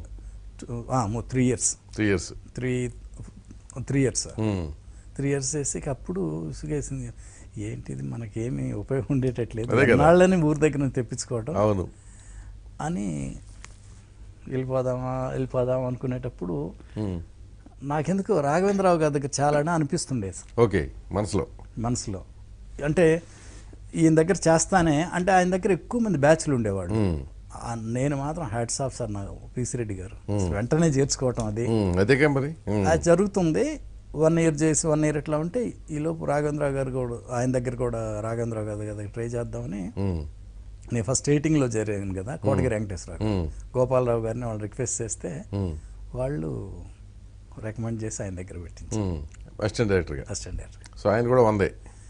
three years three years three three years three years చేసి అప్పుడు విసుగేసింది, ఏంటిది మనకేమి ఉపయోగం ఉండేటట్లేదు, నాళ్ళని ఊరి దగ్గర నుంచి తెప్పించుకోవటం. అవును అని వెళ్ళిపోదామా వెళ్ళిపోదామా అనుకునేటప్పుడు నాకెందుకు రాఘవేంద్రరావు గారి దగ్గర చాలా అనిపిస్తుండేది. ఓకే, మనసులో మనసులో అంటే ఈయన దగ్గర చేస్తానే, అంటే ఆయన దగ్గర ఎక్కువ మంది బ్యాచ్లు ఉండేవాడు. నేను మాత్రం హ్యాట్స్ ఆఫ్ సార్ నాకు పీసీ రెడ్డి గారు వెంటనే చేర్చుకోవటం, అది అదే మరి అది జరుగుతుంది. వన్ ఇయర్ చేసి వన్ ఇయర్ ఎట్లా ఉంటే ఈలోపు రాఘవేంద్రరావు గారు కూడా ఆయన దగ్గర కూడా రాఘవేంద్రరావు గారి దగ్గర ట్రై చేద్దామని నేను ఫస్ట్ ఎయిటింగ్లో చేరాను కదా కోటగిరి వెంకటేశ్వరరావు, గోపాలరావు గారిని వాళ్ళు రిక్వెస్ట్ చేస్తే వాళ్ళు రికమెండ్ చేసి ఆయన దగ్గర పెట్టించి అసిస్టెంట్ డైరెక్టర్గా. Assistant director. సో ఆయన కూడా వందే.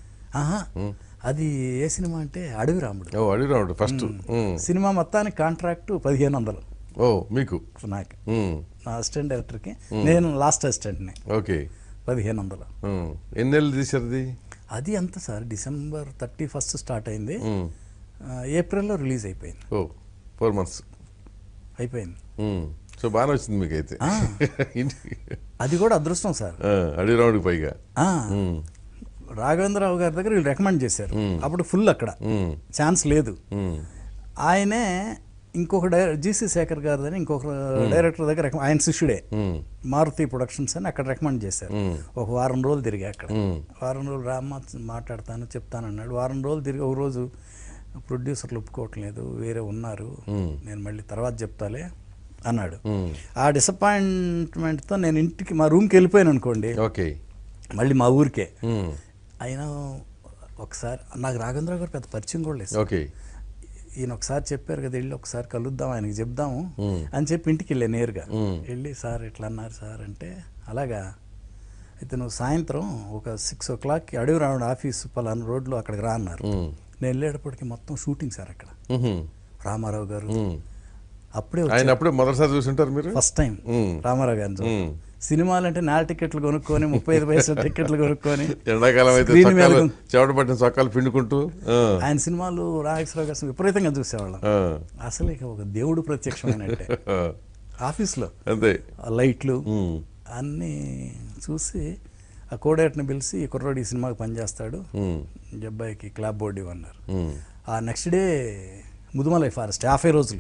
అది ఏ సినిమా అంటే అడవి రాముడు. ఓ అడవి రాముడు ఫస్ట్ సినిమా మొత్తానికి కాంట్రాక్ట్ పదిహేను వందలు. ఓ మీకు? నాకు, నా అసిస్టెంట్ డైరెక్టర్కి, నేను లాస్ట్ అసిస్టెంట్ని. ఓకే, పదిహేను వందలు. ఎన్ని నెలలు తీసారు అది? అది ఎంత sir, December thirty first start అయింది, ఏప్రిల్లో రిలీజ్ అయిపోయింది. ఓ ఫోర్ మంత్స్ అయిపోయింది. సో బాగానే వచ్చింది మీకైతే. అది కూడా అదృష్టం సార్. అడిగి రౌండ్కి పైగా రాఘవేంద్రరావు గారి దగ్గర వీళ్ళు రికమెండ్ చేశారు. అప్పుడు ఫుల్ అక్కడ ఛాన్స్ లేదు. ఆయనే ఇంకొక డై జీసీ శేఖర్ గారు అని ఇంకొక డైరెక్టర్ దగ్గర ఆయన శిష్యుడే మారుతి ప్రొడక్షన్స్ అని అక్కడ రికమెండ్ చేశారు. ఒక వారం రోజులు తిరిగి అక్కడ వారం రోజులు రామ్మ మాట్లాడతాను చెప్తాను అన్నాడు. వారం రోజులు తిరిగి ఒక రోజు ప్రొడ్యూసర్లు ఒప్పుకోవట్లేదు, వేరే ఉన్నారు, నేను మళ్ళీ తర్వాత చెప్తాలే అన్నాడు. ఆ డిసప్పాయింట్మెంట్తో నేను ఇంటికి మా రూమ్కి వెళ్ళిపోయాను అనుకోండి. ఓకే, మళ్ళీ మా ఊరికే. అయినా ఒకసారి నాకు రాఘవేంద్రరావు గారు పెద్ద పరిచయం కూడా లేదు. ఓకే, ఈయన ఒకసారి చెప్పారు కదా, వెళ్ళి ఒకసారి కలుద్దాం ఆయనకి చెప్దాము అని చెప్పి ఇంటికి వెళ్ళా నేరుగా. వెళ్ళి సార్ ఇట్లా అన్నారు సార్ అంటే, అలాగా అయితే నువ్వు సాయంత్రం ఒక సిక్స్ ఓ క్లాక్కి అడవి రావడం ఆఫీస్ పలానా రోడ్లో అక్కడికి రా అన్నారు. నేను వెళ్ళేటప్పటికి మొత్తం షూటింగ్ సార్ అక్కడ. రామారావు గారు అప్పుడే ఆయన అప్పుడే మొదటిసారి చూసుంటారు మీరు, ఫస్ట్ టైం రామారావు గారిని. సినిమాలు అంటే నాలుగు టికెట్లు కొనుక్కొని ముప్పై ఐదు పైసలు టికెట్లు కొనుక్కొని ఎండాకాలం అయితే చెవట పట్టిన చొక్కాలు పిండుకుంటూ ఆయన సినిమాలు రాఘవేంద్రరావు గారు విపరీతంగా చూసేవాళ్ళం. అసలు ఇక ఒక దేవుడు ప్రత్యక్షమైనట్టే ఆఫీస్లో అంతే లైట్లు అన్నీ చూసి ఆ కోడేట్ని పిలిచి ఈ కుర్రోడు ఈ సినిమాకి పనిచేస్తాడు, జబ్బాయికి క్లాప్ బోర్డు ఇవ్వన్నారు. ఆ నెక్స్ట్ డే ముదుమలై ఫారెస్ట్ యాభై రోజులు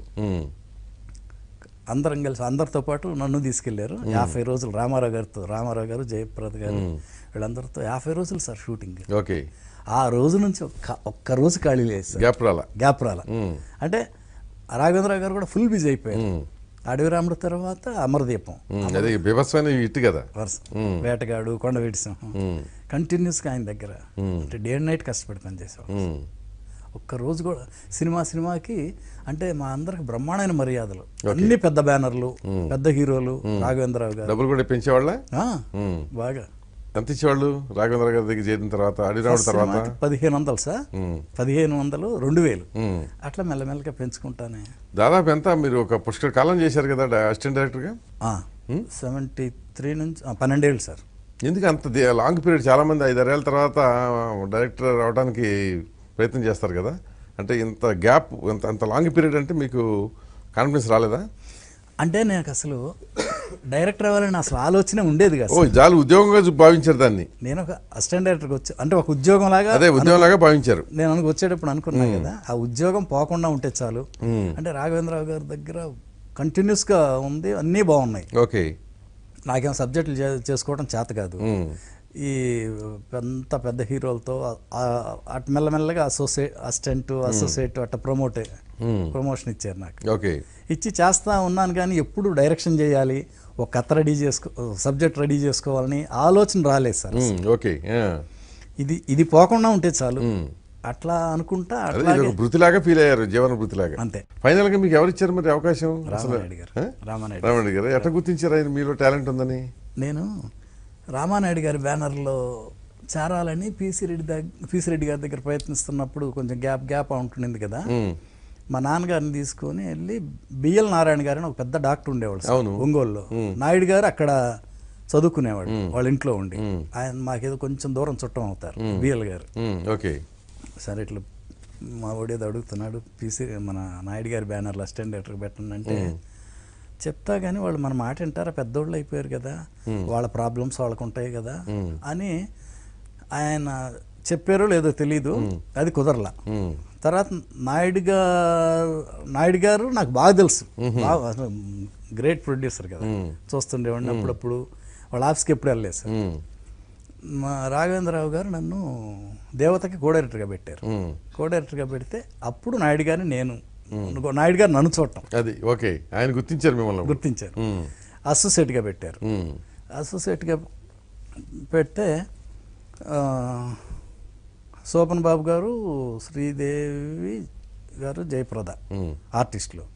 అందరం కలిసి అందరితో పాటు నన్ను తీసుకెళ్లారు. యాభై రోజులు రామారావు గారితో, రామారావు గారు జయప్రద గారు వీళ్ళందరితో యాభై రోజులు సార్ షూటింగ్. ఓకే, ఆ రోజు నుంచి ఒక్క ఒక్క రోజు ఖాళీ లేదు సార్, గ్యాప్ రాలా గ్యాప్ రాలా. అంటే రాఘవేంద్రరావు గారు కూడా ఫుల్ బిజీ అయిపోయారు. అడవి రాముడు తర్వాత అమరదీపం, అది బీభత్సమైన హిట్ కదా, వేటగాడు, కొండవీటి సింహం, కంటిన్యూస్గా ఆయన దగ్గర అంటే డే అండ్ నైట్ కష్టపడి పనిచేసేవాడు. ఒక్క రోజు కూడా సినిమా సినిమాకి అంటే మా అందరికి బ్రహ్మాండమైన మర్యాదలు, అన్ని పెద్ద బ్యానర్లు, పెద్ద హీరోలు. రాఘవేంద్రరావు గారు డబ్బులు కూడా పెంచేవాళ్ళ బాగా. ఎంత ఇచ్చేవాళ్ళు రాఘవేంద్ర గారి దగ్గర చేరిన తర్వాత? అడిరావుడు తర్వాత పదిహేను వందలు సార్, పదిహేను వందలు రెండు వేలు అట్లా మెల్లమెల్లగా పెంచుకుంటానే. దాదాపు ఎంత మీరు ఒక పుష్కర కాలం చేశారు కదా అసిస్టెంట్ డైరెక్టర్గా? సెవెంటీ త్రీ నుంచి పన్నెండేళ్ళు సార్. ఎందుకు అంత లాంగ్ పీరియడ్? చాలా మంది ఐదారేళ్ళ తర్వాత డైరెక్టర్ అవడానికి ప్రయత్నం చేస్తారు కదా, అంటే ఇంత గ్యాప్, ఇంత అంత లాంగ్ పీరియడ్ అంటే మీకు కాన్ఫిడెన్స్ రాలేదా? అంటే నాకు అసలు డైరెక్టర్ అవ్వాలని అసలు ఆలోచన ఉండేది కదా. ఓ జాలు ఉద్యోగంగా భావించారు దాన్ని. నేను ఒక అసిస్టెంట్ డైరెక్టర్కి వచ్చి అంటే ఒక ఉద్యోగం లాగా, అదే ఉద్యోగం లాగా భావించారు. నేను అనుకు వచ్చేటప్పుడు అనుకున్నాను కదా, ఆ ఉద్యోగం పోకుండా ఉంటే చాలు. అంటే రాఘవేంద్రరావు గారి దగ్గర కంటిన్యూస్గా ఉంది, అన్నీ బాగున్నాయి. ఓకే, నాకేం సబ్జెక్టులు చేసుకోవడం చేత కాదు. ఈ పెద్ద పెద్ద హీరోలతో అటు మెల్లమెల్లగా అసోసియేట్ అసిస్టెంట్ అసోసియేట్ అట్లా ప్రమోట్ ప్రమోషన్ ఇచ్చారు నాకు. ఓకే, ఇచ్చి చేస్తా ఉన్నాను కానీ ఎప్పుడు డైరెక్షన్ చేయాలి, ఒక కథ రెడీ చేసుకో సబ్జెక్ట్ రెడీ చేసుకోవాలని ఆలోచన రాలేదు సార్. ఓకే, ఇది ఇది పోకుండా ఉంటే చాలు అట్లా అనుకుంటా వృత్తిలాగా ఫీల్ అయ్యారు, జీవన వృత్తిలాగా. అంతే. ఫైనల్ గా మీకు ఎవరు ఇచ్చారు మరి అవకాశం? రామానాయుడు గారు. రామానాయుడు రామానాయుడు గారు ఎట్లా గుర్తించారు ఆయన మీలో టాలెంట్ ఉందని? నేను రామానాయుడు గారి బ్యానర్లో చేరాలని పీసీ రెడ్డి దగ్గర పీసీ రెడ్డి గారి దగ్గర ప్రయత్నిస్తున్నప్పుడు కొంచెం గ్యాప్ గ్యాప్ ఉంటుండింది కదా, మా నాన్నగారిని తీసుకొని వెళ్ళి బిఎల్ నారాయణ గారిని ఒక పెద్ద డాక్టర్ ఉండేవాడు ఒంగోలులో. నాయుడు గారు అక్కడ చదువుకునేవాడు వాళ్ళ ఇంట్లో ఉండి. ఆయన మాకేదో కొంచెం దూరం చుట్టం అవుతారు బిఎల్ గారు. ఓకే, సరే ఇట్లా మా ఓడేది అడుగుతున్నాడు, పీసీ మన నాయుడు గారి బ్యానర్లో అసిస్టెంట్ డైరెక్టర్ పెట్టండి అంటే చెప్తా కానీ వాళ్ళు మన మాట వింటారా, పెద్దోళ్ళు అయిపోయారు కదా, వాళ్ళ ప్రాబ్లమ్స్ వాళ్ళకు ఉంటాయి కదా అని ఆయన చెప్పారో లేదో తెలీదు, అది కుదరలా. తర్వాత నాయుడు గారు నాయుడు గారు నాకు బాగా తెలుసు, బాగా గ్రేట్ ప్రొడ్యూసర్ కదా, చూస్తుండేవాడిని అప్పుడప్పుడు. వాళ్ళ ఆఫీస్కి ఎప్పుడు వెళ్ళలేదు సార్. మా రాఘవేంద్రరావు గారు నన్ను దేవతకి కో డైరెక్టర్గా పెట్టారు. కో డైరెక్టర్గా పెడితే అప్పుడు నాయుడు గారిని నేను నాయుడు గారు నన్ను చూడటం, అది ఓకే, ఆయన గుర్తించారు మిమ్మల్ని, గుర్తించారు. అసోసియేట్గా పెట్టారు. అసోసియేట్గా పెడితే శోభన్ బాబు గారు, శ్రీదేవి గారు, జయప్రద ఆర్టిస్టులు.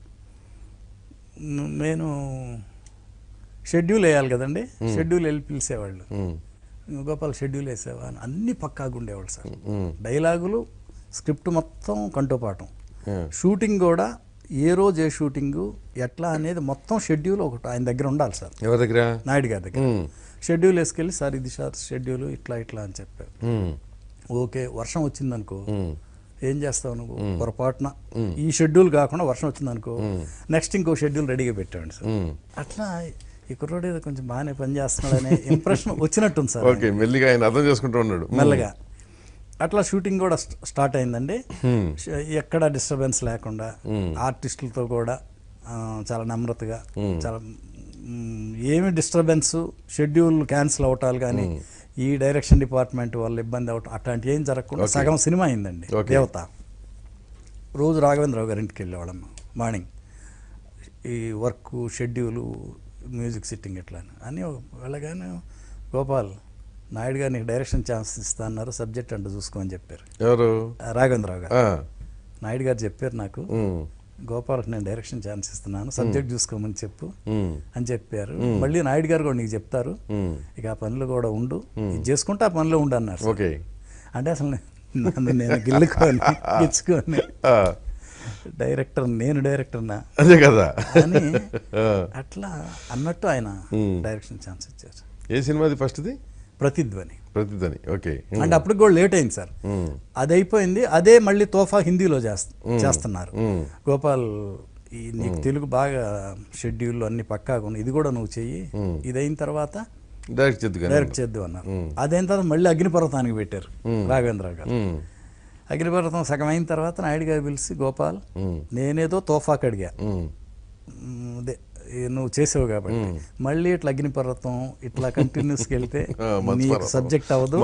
నేను షెడ్యూల్ వేయాలి కదండి, షెడ్యూల్ వెళ్ళి పిలిచేవాళ్ళు. గోపాల్ షెడ్యూల్ వేసేవా అని అన్ని పక్కాగా ఉండేవాళ్ళు సార్. డైలాగులు స్క్రిప్ట్ మొత్తం కంటోపాఠం. షూటింగ్ కూడా ఏ రోజు ఏ షూటింగ్ ఎట్లా అనేది మొత్తం షెడ్యూల్ ఒకటి ఆయన దగ్గర ఉండాలి సార్. ఎవరి దగ్గర? నాయుడు గారి దగ్గర. షెడ్యూల్ వేసుకెళ్ళి సార్ ఇది సార్ షెడ్యూల్ ఇట్లా ఇట్లా అని చెప్పారు. ఓకే, వర్షం వచ్చిందనుకో ఏం చేస్తావు నువ్వు పొరపాటున ఈ షెడ్యూల్ కాకుండా వర్షం వచ్చింది అనుకో నెక్స్ట్ ఇంకో షెడ్యూల్ రెడీగా పెట్టాడు సార్. అట్లా ఈ కుర్రోడు ఏదో కొంచెం బాగానే పని చేస్తున్నాడు అనే ఇంప్రెషన్ వచ్చినట్టుంది సార్. ఓకే, మెల్లిగా ఆయన అర్థం చేసుకుంటూ ఉన్నాడు మెల్లగా. అట్లా షూటింగ్ కూడా స్టార్ట్ అయిందండి. ఎక్కడ డిస్టర్బెన్స్ లేకుండా ఆర్టిస్టులతో కూడా చాలా నమ్రతగా, చాలా ఏమి డిస్టర్బెన్స్ షెడ్యూల్ క్యాన్సిల్ అవటాలు కానీ ఈ డైరెక్షన్ డిపార్ట్మెంట్ వాళ్ళు ఇబ్బంది అవటం అట్లాంటివి ఏం జరగకుండా సగం సినిమా అయిందండి. దేవత రోజు రాఘవేంద్రరావు గారి ఇంటికి వెళ్ళేవాళ్ళం మార్నింగ్. ఈ వర్క్ షెడ్యూలు మ్యూజిక్ సిట్టింగ్ ఎట్లా అని వెళ్ళగానే గోపాల్ నాయుడు గారు నీకు డైరెక్షన్ ఛాన్స్ ఇస్తా అన్నారు, సబ్జెక్ట్ అంటే చూసుకోమని చెప్పారు. ఎవరు? రాఘవేంద్రరావు గారు. నాయుడు గారు చెప్పారు నాకు, గోపాల్కి నేను డైరెక్షన్ ఛాన్స్ ఇస్తున్నాను, సబ్జెక్ట్ చూసుకోమని చెప్పు అని చెప్పారు. మళ్ళీ నాయుడు గారు కూడా నీకు చెప్తారు, ఇక ఆ పనిలో కూడా ఉండు, ఇది చేసుకుంటే ఆ పనిలో ఉండు అన్నారు. ఓకే అంటే అసలు నన్ను నేను గిల్లుకొని గిచ్చుకొని డైరెక్టర్ నేను డైరెక్టర్నా అదే కదా అని అట్లా అన్నట్టు ఆయన డైరెక్షన్ ఛాన్స్ ఇచ్చారు. ఏ సినిమాది ఫస్ట్ది? ప్రతిధ్వని. ప్రతిధ్వని. ఓకే. అంటే అప్పటికి కూడా లేట్ అయింది సార్, అది అయిపోయింది. అదే మళ్ళీ తోఫా హిందీలో చేస్తున్నారు. గోపాల్ ఈ నీకు తెలుగు బాగా షెడ్యూల్ అన్ని పక్కాగా ఉన్నాయి, ఇది కూడా నువ్వు చెయ్యి, ఇది అయిన తర్వాత డైరెక్ట్ చేద్దు డైరెక్ట్ చేద్దు అన్నారు. అదైన తర్వాత మళ్ళీ అగ్నిపర్వతానికి పెట్టారు రాఘవేంద్ర గారు. అగ్నిపర్వతం సగం అయిన తర్వాత నాయుడు గారు పిలిచి, గోపాల్ నేనేదో తోఫాకి అడిగా, అదే నువ్వు చేసావు కాబట్టి మళ్ళీ ఇట్లా అగ్నిపర్వతం ఇట్లా కంటిన్యూస్కి వెళ్తే నీకు సబ్జెక్ట్ అవ్వదు,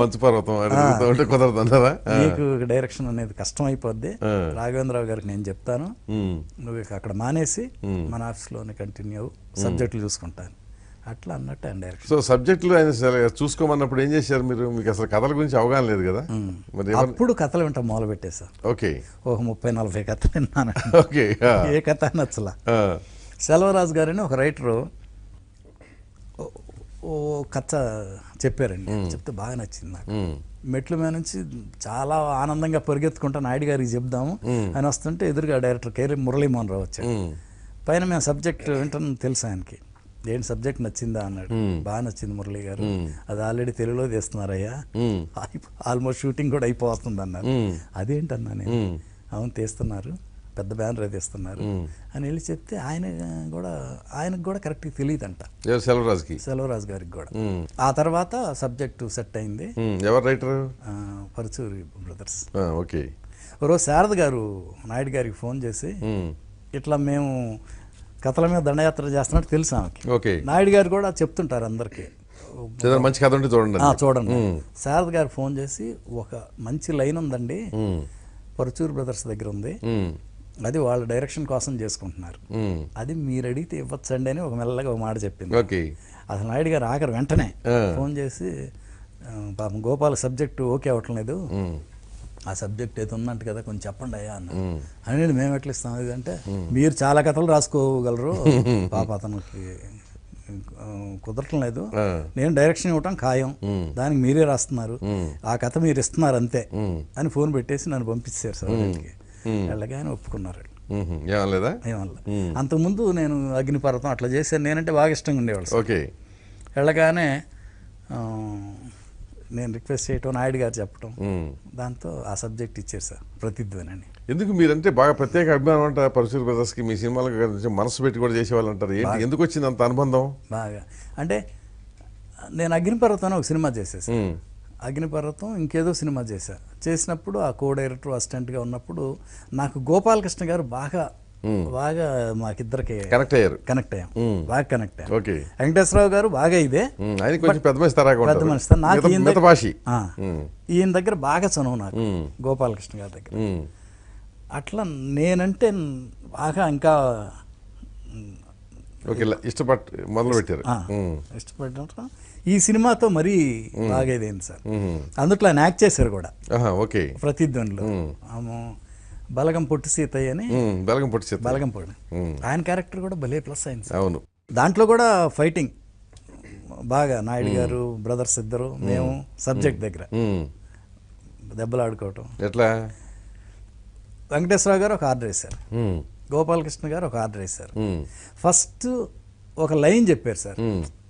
నీకు డైరెక్షన్ అనేది కష్టం అయిపోద్ది, రాఘవేంద్రరావు గారికి నేను చెప్తాను, నువ్వు అక్కడ మానేసి మన ఆఫీస్లోనే కంటిన్యూ అవ్వు, సబ్జెక్టులు చూసుకుంటాను అట్లా అన్నట్టు ఆయన డైరెక్షన్. సో సబ్జెక్టులు ఆయన చూసుకోమన్నప్పుడు ఏం చేశారు మీరు? మీకు అసలు కథల గురించి అవగాహన లేదు కదా? అప్పుడు కథలు వింటా మొదలు పెట్టేశారు. ఓకే. ఒక ముప్పై నలభై కథలు విన్నాను. ఓకే. ఏ కథ నచ్చలా. సెల్వరాజు గారని ఒక రైటరు ఓ కథ చెప్పారండి, చెప్తే బాగా నచ్చింది నాకు. మెట్ల మీద నుంచి చాలా ఆనందంగా పరిగెత్తుకుంటా నాయుడు గారికి చెప్దాము అని వస్తుంటే ఎదురుగా డైరెక్టర్ కేరీ మురళీమోహన్ రావు వచ్చాడు. పైన మేము సబ్జెక్ట్ వింటాను తెలుసు ఆయనకి, ఏంటి సబ్జెక్ట్ నచ్చిందా అన్నాడు. బాగా నచ్చింది మురళి గారు, అది ఆల్రెడీ తెలుగులో తీస్తున్నారయ్యా, ఆల్మోస్ట్ షూటింగ్ కూడా అయిపోతుంది అన్నారు. అదేంటన్నా నేను, అవును తీస్తున్నారు, పెద్ద బ్యానర్ తీస్తున్నారు అని వెళ్ళి చెప్తే ఆయన కూడా ఆయనకు కూడా కరెక్ట్గా తెలియదంట సెల్వరాజుకి, సెల్వరాజు గారికి కూడా. ఆ తర్వాత సబ్జెక్టు సెట్ అయింది. ఎవరు రైటర్? పరుచూరి బ్రదర్స్. ఓకే. ఒకరోజు శారద గారు నాయుడు గారికి ఫోన్ చేసి, ఇట్లా మేము కథల మీద దండయాత్ర చేస్తున్నట్టు తెలుసు ఆమెకి. ఓకే. నాయుడు గారు కూడా చెప్తుంటారు అందరికి, మంచి కథ ఉంటే చూడండి చూడండి. శారద గారు ఫోన్ చేసి, ఒక మంచి లైన్ ఉందండి పరుచూరి బ్రదర్స్ దగ్గర ఉంది, అది వాళ్ళ డైరెక్షన్ కోసం చేసుకుంటున్నారు, అది మీరు అడిగితే ఇవ్వచ్చండి అని ఒక మెల్లగా ఒక మాట చెప్పింది. అసలు నాయుడు గారు ఆఖరి వెంటనే ఫోన్ చేసి, పాపం గోపాల్ సబ్జెక్టు ఓకే అవ్వట్లేదు, ఆ సబ్జెక్ట్ ఏదో ఉందంట కదా కొంచెం చెప్పండి అయ్యా అన్న. అని మేము ఎట్లా ఇస్తాం ఇదంటే, మీరు చాలా కథలు రాసుకోగలరు, పాప అతనికి కుదరటం లేదు, నేను డైరెక్షన్ ఇవ్వటం ఖాయం, దానికి మీరే రాస్తున్నారు, ఆ కథ మీరు ఇస్తున్నారు అంతే అని ఫోన్ పెట్టేసి నన్ను పంపించారు సార్. వెళ్ళగానే ఒప్పుకున్నారు. ఏమనలేదా? ఏమనలే. అంతకుముందు నేను అగ్నిపర్వతం అట్లా చేశాను, నేనంటే బాగా ఇష్టంగా ఉండేవాళ్ళు. ఓకే. వెళ్ళగానే నేను రిక్వెస్ట్ చేయటం, నాయుడు గారు చెప్పటం, దాంతో ఆ సబ్జెక్ట్ ఇచ్చారు సార్ ప్రతిధ్వని అని. ఎందుకు మీరంటే బాగా ప్రత్యేక అభిమానం అంటారు పరశుర బ్రదర్స్కి, మీ సినిమాలకు మనసు పెట్టి కూడా చేసేవాళ్ళు అంటారు, ఏంటి ఎందుకు వచ్చింది అంత అనుబంధం? బాగా అంటే నేను అగ్నిపర్వతం ఒక సినిమా చేసేసాను, అగ్నిపర్వతం ఇంకేదో సినిమా చేశా, చేసినప్పుడు ఆ కో డైరెక్టర్ అసిస్టెంట్గా ఉన్నప్పుడు నాకు గోపాలకృష్ణ గారు బాగా బాగా మాకిద్దరికి కనెక్ట్ అయ్యారు, కనెక్ట్ అయ్యాం, బాగా కనెక్ట్ అయ్యాం. ఓకే. వెంకటేశ్వరరావు గారు బాగా ఇదే, పెద్ద మనిషి పెద్ద మనిషి. నాకు ఈయన దగ్గర బాగా చనువు నాకు, గోపాలకృష్ణ గారి దగ్గర. అట్లా నేనంటే బాగా ఇంకా ఇష్టపడ మొదలు పెట్టారు, ఇష్టపడటం. ఈ సినిమాతో మరీ బాగా ఇదేంది సార్, అందుట్లో ఆయన యాక్ట్ చేశారు కూడా. ఓకే. ప్రతిధ్వనిలో బలగం పొట్టి సీతయ్య అని, బలగం పొట్టి సీత, బలగం పొట్టి, ఆయన క్యారెక్టర్ కూడా భలే ప్లస్ అయింది. అవును. దాంట్లో కూడా ఫైటింగ్ బాగా, నాయుడు గారు బ్రదర్స్ ఇద్దరు, మేము సబ్జెక్ట్ దగ్గర దెబ్బలు ఆడుకోవటం. ఎట్లా? వెంకటేశ్వరరావు గారు ఒక ఆర్డర్ వేశారు, గోపాలకృష్ణ గారు ఒక ఆర్డర్ వేశారు. ఫస్ట్ ఒక లైన్ చెప్పారు సార్,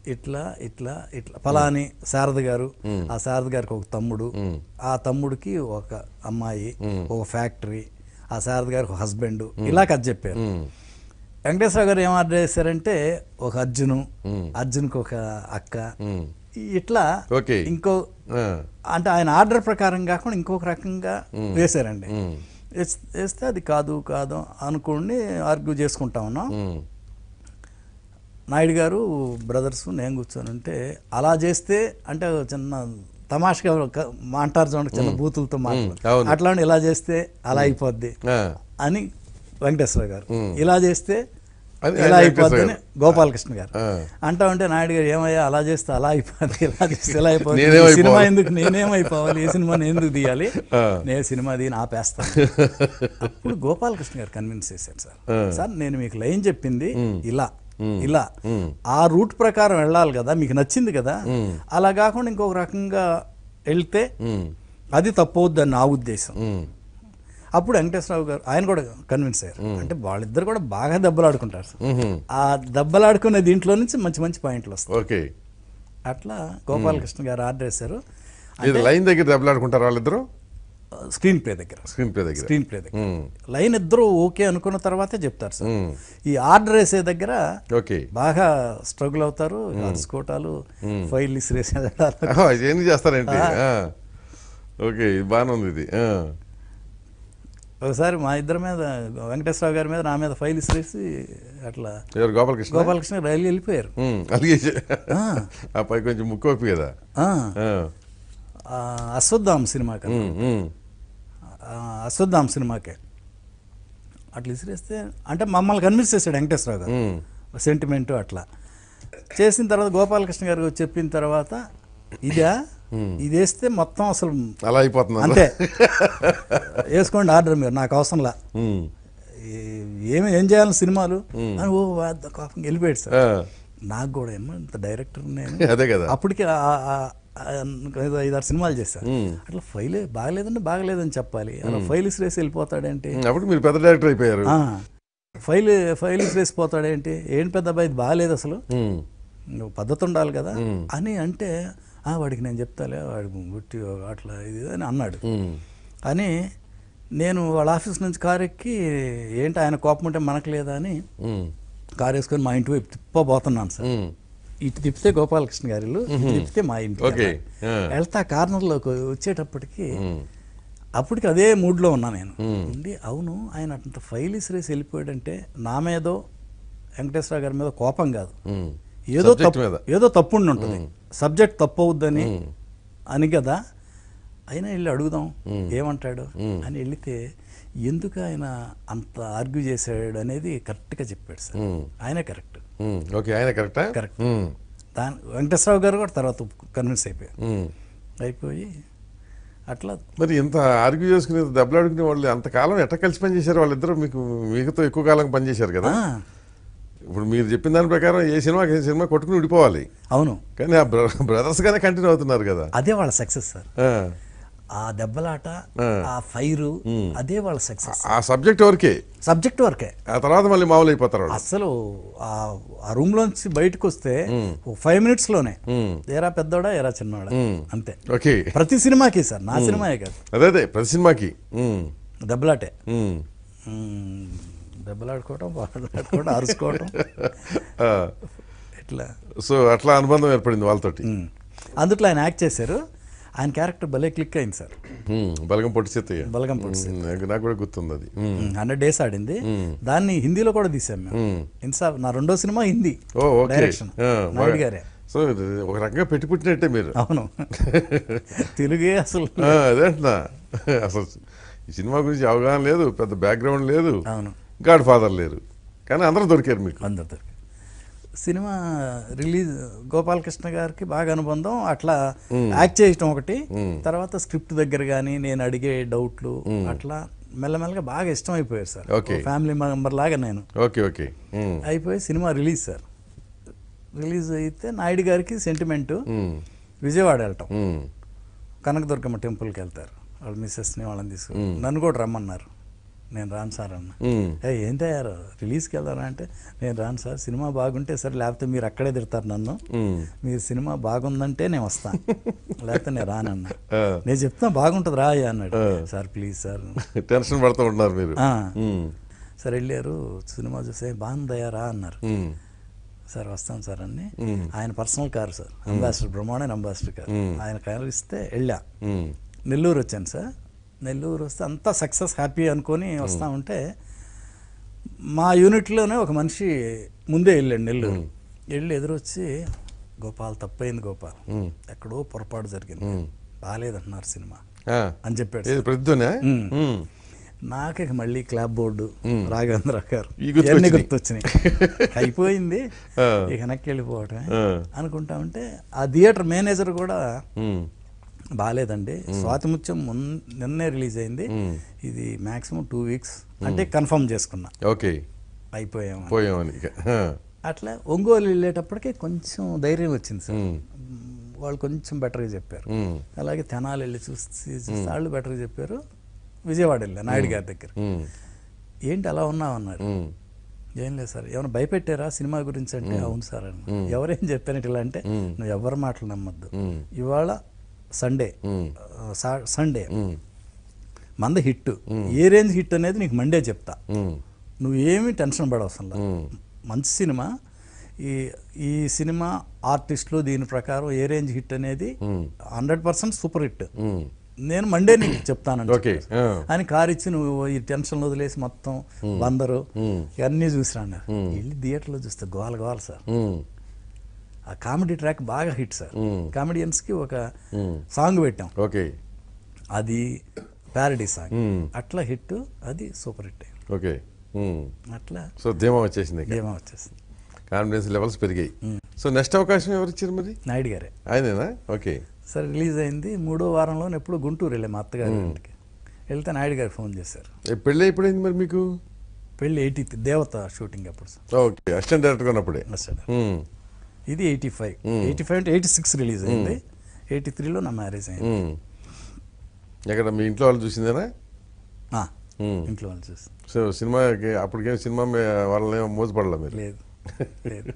ఇట్లా ఇట్లా ఇట్లా ఫలాని శారద గారు, ఆ శారద గారికి ఒక తమ్ముడు, ఆ తమ్ముడికి ఒక అమ్మాయి, ఒక ఫ్యాక్టరీ, ఆ శారద గారికి ఒక హస్బెండ్, ఇలా కథ చెప్పారు. వెంకటేశ్వర గారు ఏం ఆర్డర్ చేశారంటే ఒక అర్జును, అర్జున్కి ఒక అక్క, ఇట్లా ఇంకో అంటే ఆయన ఆర్డర్ ప్రకారం కాకుండా ఇంకొక రకంగా వేశారండి. వేస్తే అది కాదు కాదు అనుకుని ఆర్గ్యూ చేసుకుంటా ఉన్నాం. నాయుడు గారు బ్రదర్స్ నేను కూర్చొని అలా చేస్తే అంటే చిన్న తమాషగా అంటారు చూడండి, చిన్న బూతులతో మాట్లాడు, అట్లా ఇలా చేస్తే అలా అయిపోద్ది అని వెంకటేశ్వర గారు, ఇలా చేస్తే ఇలా అయిపోద్ది అని గోపాలకృష్ణ గారు అంటా ఉంటే, నాయుడు గారు ఏమయ్యా అలా చేస్తే అలా అయిపోద్ది, ఇలా చేస్తే ఇలా అయిపోద్ది, సినిమా ఎందుకు నేనేమైపోవాలి, ఏ సినిమా నేను ఎందుకు తీయాలి, నేను సినిమా దీని ఆపేస్తాను. అప్పుడు గోపాలకృష్ణ గారు కన్విన్స్ చేశారు, సార్ సార్ నేను మీకు లైన్ చెప్పింది ఇలా ఇలా ఆ రూట్ ప్రకారం వెళ్ళాలి కదా, మీకు నచ్చింది కదా, అలా కాకుండా ఇంకొక రకంగా వెళ్తే అది తప్పవద్దని నా ఉద్దేశం. అప్పుడు వెంకటేశ్వరరావు గారు ఆయన కూడా కన్విన్స్ అయ్యారు. అంటే వాళ్ళిద్దరు కూడా బాగా దెబ్బలాడుకుంటారు సార్. ఆ దెబ్బలాడుకునే దీంట్లో నుంచి మంచి మంచి పాయింట్లు వస్తాయి. అట్లా గోపాలకృష్ణ గారు ఆర్డర్ చేశారు. లైన్ దగ్గర దెబ్బలాడుకుంటారు వాళ్ళిద్దరు, స్క్రీన్ ప్లే దగ్గర స్క్రీన్ ప్లే దగ్గర స్క్రీన్ ప్లే దగ్గర లైన్ ఇద్దరు ఓకే అనుకున్న తర్వాతే చెప్తారు సార్. ఈ ఆర్డర్ వేసే దగ్గర బాగా స్ట్రగుల్ అవుతారు, అరుచుకోవటాలు, ఫైల్ ఇసిరేసేది చేస్తారేంటి. ఓకే, బాగానే ఉంది ఇది. ఒకసారి మా ఇద్దరి మీద, వెంకటేశ్వరరావు గారి మీద, నా మీద ఫైల్ ఇసిరేసి అట్లా గోపాలకృష్ణ గోపాలకృష్ణ రైలు వెళ్ళిపోయారు. పై కొంచెం ముక్కోపి కదా. అశ్వత్థామ సినిమా కదా, అశ్వత్థామ సినిమాకే అట్లా ఇసిరేస్తే అంటే మమ్మల్ని కన్విన్స్ చేశాడు వెంకటేశ్వరరావు గారు, సెంటిమెంటు అట్లా చేసిన తర్వాత గోపాలకృష్ణ గారు చెప్పిన తర్వాత ఇదా ఇది వేస్తే మొత్తం అసలు అలా అయిపోతుంది అంతే, వేసుకోండి ఆర్డర్ మీరు, నాకు అవసరంలా, ఏమి ఏం చేయాలి సినిమాలు అని ఓ కోపం వెళ్ళిపోయాడు సార్. నాకు కూడా ఏమో ఇంత డైరెక్టర్ నేను అదే కదా, అప్పటికి ఐదారు సినిమాలు చేశాను. అట్లా ఫైల్ బాగలేదంటే బాగలేదని చెప్పాలి, అలా ఫైల్ ఇసిరేసి వెళ్ళిపోతాడేంటి, అప్పుడు మీరు పెద్ద డైరెక్టర్ అయిపోయారు. ఫైల్ ఫైల్ ఇసిరేసి పోతాడేంటి, ఏంటి పెద్ద అబ్బాయి ఇది బాగలేదు అసలు, పద్ధతి ఉండాలి కదా అని అంటే, వాడికి నేను చెప్తాలే, వాడి గుట్టి అట్లా ఇది అని అన్నాడు. అని నేను వాళ్ళ ఆఫీస్ నుంచి కారు ఎక్కి, ఏంటి ఆయన కోపం ఉంటే మనకు లేదా అని కారు వేసుకొని మా ఇంటి వైపు తిప్పబోతున్నాను సార్. ఇటు తిప్పితే గోపాలకృష్ణ గారి ఇల్లు, ఇటు తిప్పితే మా ఇంటి. వెళ్తా కార్నర్లోకి వచ్చేటప్పటికి అప్పటికి అదే మూడ్లో ఉన్నా నేను ఉండి, అవును ఆయన అంత ఫైల్ ఇసిరేసి వెళ్ళిపోయాడంటే నా మీదో వెంకటేశ్వర గారి మీద కోపం కాదు, ఏదో తప్పు ఏదో తప్పు ఉండి ఉంటుంది, సబ్జెక్ట్ తప్పు అవుద్దని అని కదా. అయినా వెళ్ళి అడుగుదాం ఏమంటాడు అని వెళితే, ఎందుకు ఆయన అంత ఆర్గ్యూ చేశాడు అనేది కరెక్ట్గా చెప్పాడు సార్. ఆయనే కరెక్ట్. ఆయన కరెక్ట్ కరెక్ట్ దాని వెంకటేశ్వరరావు గారు కూడా తర్వాత కన్విన్స్ అయిపోయారు. అయిపోయి అట్లా మరి ఇంత ఆర్గ్యూ చేసుకునే దెబ్బలాడుకునే వాళ్ళు అంతకాలం ఎట్లా కలిసి పనిచేశారు వాళ్ళిద్దరు? మీకు మీతో ఎక్కువ కాలం పనిచేశారు కదా. ఇప్పుడు మీరు చెప్పిన దాని ప్రకారం ఏ సినిమాకి ఏ సినిమా కొట్టుకుని విడిపోవాలి. అవును, కానీ ఆ బ్రదర్స్ గానే కంటిన్యూ అవుతున్నారు కదా. అదే వాళ్ళ సక్సెస్ సార్. ఆ దెబ్బలాట, ఆ ఫైరు, అదే వాళ్ళ సక్సెస్. ఆ సబ్జెక్ట్ వరకే సబ్జెక్ట్ వరకే ఆ తర్వాత మళ్ళీ మామూలు అయిపోతారు. అసలు ఆ రూమ్ లోంచి బయటకు వస్తే ఫైవ్ మినిట్స్ లోనే ఏరా పెద్దోడా ఏరా చిన్నోడా అంతే. ఓకే, ప్రతి సినిమాకి సార్, నా సినిమాయే కాదు, అదే అదే ప్రతి సినిమాకి దెబ్బలాటే. దెబ్బలాడుకోవటం, బాధలాడుకోవడం, అరుచుకోవటం ఇట్లా. సో అట్లా అనుబంధం ఏర్పడింది వాళ్ళతోటి. అందుట్లో ఆయన యాక్ట్ చేశారు. ఆయన క్యారెక్టర్ భలే క్లిక్ అయింది సార్. బలగం పొట్టి సీతయ్య, బలగం పొట్టి సీతయ్య నాకు కూడా గుర్తుంది. అది హండ్రెడ్ డేస్ ఆడింది. దాన్ని హిందీలో కూడా తీసాం మేము. ఇన్సాఫ్ నా రెండో సినిమా హిందీ డైరెక్షన్, నాయుడు గారే. సో ఒక రకంగా పెట్టి పుట్టినట్టే మీరు. అవును, తెలుగే అసలు. అదే అంటున్నా, అసలు ఈ సినిమా గురించి అవగాహన లేదు, పెద్ద బ్యాక్గ్రౌండ్ లేదు. అవును, గాడ్ ఫాదర్ లేరు, కానీ అందరూ దొరికారు మీకు. అందరు దొరికారు. సినిమా రిలీజ్ గోపాలకృష్ణ గారికి బాగా అనుబంధం. అట్లా యాక్ట్ చేయటం ఒకటి, తర్వాత స్క్రిప్ట్ దగ్గర కానీ నేను అడిగే డౌట్లు అట్లా మెల్లమెల్లగా బాగా ఇష్టం అయిపోయారు సార్. ఫ్యామిలీ మెంబర్ లాగా నేను. ఓకే ఓకే అయిపోయి సినిమా రిలీజ్ సార్. రిలీజ్ అయితే నాయుడు గారికి సెంటిమెంట్, విజయవాడ వెళ్ళటం, కనకదుర్గమ్మ టెంపుల్కి వెళ్తారు వాళ్ళ మిస్సెస్ని వాళ్ళని తీసుకుని, నన్ను కూడా రమ్మన్నారు. నేను రాను సార్ అన్న. ఏ ఏం తయారు రిలీజ్కి వెళ్దారా అంటే నేను రాను సార్, సినిమా బాగుంటే సరే, లేకపోతే మీరు అక్కడే తిడతారు నన్ను, మీరు సినిమా బాగుందంటే నేను వస్తాను, లేకపోతే నేను రానన్నా. నేను చెప్తాను బాగుంటుంది రా అన్నాడు. సార్ ప్లీజ్ సార్, టెన్షన్ పడుతూ ఉంటున్నారు మీరు. సార్ వెళ్ళారు, సినిమా చూసే బాగుందయ్యా రా అన్నారు. సార్ వస్తాం సార్ అని, ఆయన పర్సనల్ కారు సార్, అంబాసిడర్ బ్రహ్మాండ అంబాసిడర్ కారు, ఆయన కారు ఇస్తే వెళ్ళా. నెల్లూరు వచ్చాను సార్. నెల్లూరు వస్తే అంతా సక్సెస్ హ్యాపీ అనుకొని వస్తూ ఉంటే మా యూనిట్లోనే ఒక మనిషి ముందే వెళ్ళాడు నెల్లూరు. వెళ్ళి ఎదురొచ్చి గోపాల్ తప్పైంది గోపాల్, ఎక్కడో పొరపాటు జరిగింది, బాగాలేదంటున్నారు సినిమా అని చెప్పాడు. నాకే మళ్ళీ క్లాప్ బోర్డు, రాఘవేంద్ర గారు ఇవన్నీ గుర్తొచ్చినాయి. అయిపోయింది ఇక వెనక్కి వెళ్ళిపోవటమే అనుకుంటా ఉంటే ఆ థియేటర్ మేనేజర్ కూడా బాగాలేదండి, స్వాతిముత్యం నిన్నే రిలీజ్ అయింది, ఇది మాక్సిమం టూ వీక్స్ అంటే కన్ఫర్మ్ చేసుకున్నా, ఓకే అయిపోయాము పోయామని. అట్లా ఒంగోలు వెళ్ళేటప్పటికి కొంచెం ధైర్యం వచ్చింది సార్, వాళ్ళు కొంచెం బెటర్గా చెప్పారు. అలాగే తెనాలి వెళ్ళి చూసి చూస్తే వాళ్ళు బెటర్గా చెప్పారు. విజయవాడ వెళ్ళా నాయుడు గారి దగ్గర, ఏంటి అలా ఉన్నావు అన్నారు. ఏం లేదు సార్, ఏమైనా భయపెట్టారా సినిమా గురించి అంటే అవును సార్ అని. ఎవరేం చెప్పారంటే ఇలా అంటే నువ్వు ఎవరి మాటలు నమ్మద్దు, ఇవాళ సండే సండే మంద హిట్, ఏ రేంజ్ హిట్ అనేది నీకు మండే చెప్తా, నువ్వు ఏమీ టెన్షన్ పడవసరం లేదు, మంచి సినిమా, ఈ ఈ సినిమా ఆర్టిస్టులు దీని ప్రకారం ఏ రేంజ్ హిట్ అనేది హండ్రెడ్ పర్సెంట్ సూపర్ హిట్, నేను మండే నీకు చెప్తాను అని కారు ఇచ్చి నువ్వు ఈ టెన్షన్ వదిలేసి మొత్తం బందరు ఇవన్నీ చూసిరా. వెళ్ళి థియేటర్లో చూస్తే గోల గోల సార్, ఆ కామెడీ ట్రాక్ బాగా హిట్ సార్, కామెడియన్స్కి ఒక సాంగ్ పెట్టాం, ఓకే అది ప్యారడీ సాంగ్, అట్లా హిట్, అది సూపర్ హిట్. ఓకే అట్లా సో ధీమా వచ్చేసింది, ధీమా వచ్చేసింది, కాన్ఫిడెన్స్ లెవెల్స్ పెరిగాయి. సో నెక్స్ట్ అవకాశం ఎవరు ఇచ్చారు మరి? నాయుడు గారే. ఆయనేనా? ఓకే సార్ రిలీజ్ అయింది మూడో వారంలో, ఎప్పుడు గుంటూరు వెళ్ళే మా అత్తగారి ఇంటికి వెళ్తే నాయుడు గారు ఫోన్ చేశారు. పెళ్ళి ఎప్పుడైంది మరి మీకు? పెళ్ళి ఎయిటీ దేవత షూటింగ్ అప్పుడు సార్. ఓకే అసిస్టెంట్ డైరెక్టర్ ఉన్నప్పుడే. ఇది ఎయిటీ ఫైవ్ ఎయిటీ ఫైవ్ అంటే ఎయిటీ సిక్స్ రిలీజ్ అయింది, ఎయిటీ త్రీలో నా మ్యారేజ్ అయింది. ఎక్కడ మీ ఇంట్లో వాళ్ళు చూసిందేనా? ఇంట్లో వాళ్ళు చూసి. సో సినిమాకి అప్పటికేం సినిమా వాళ్ళని మోసపడలే మీరు? లేదు లేదు,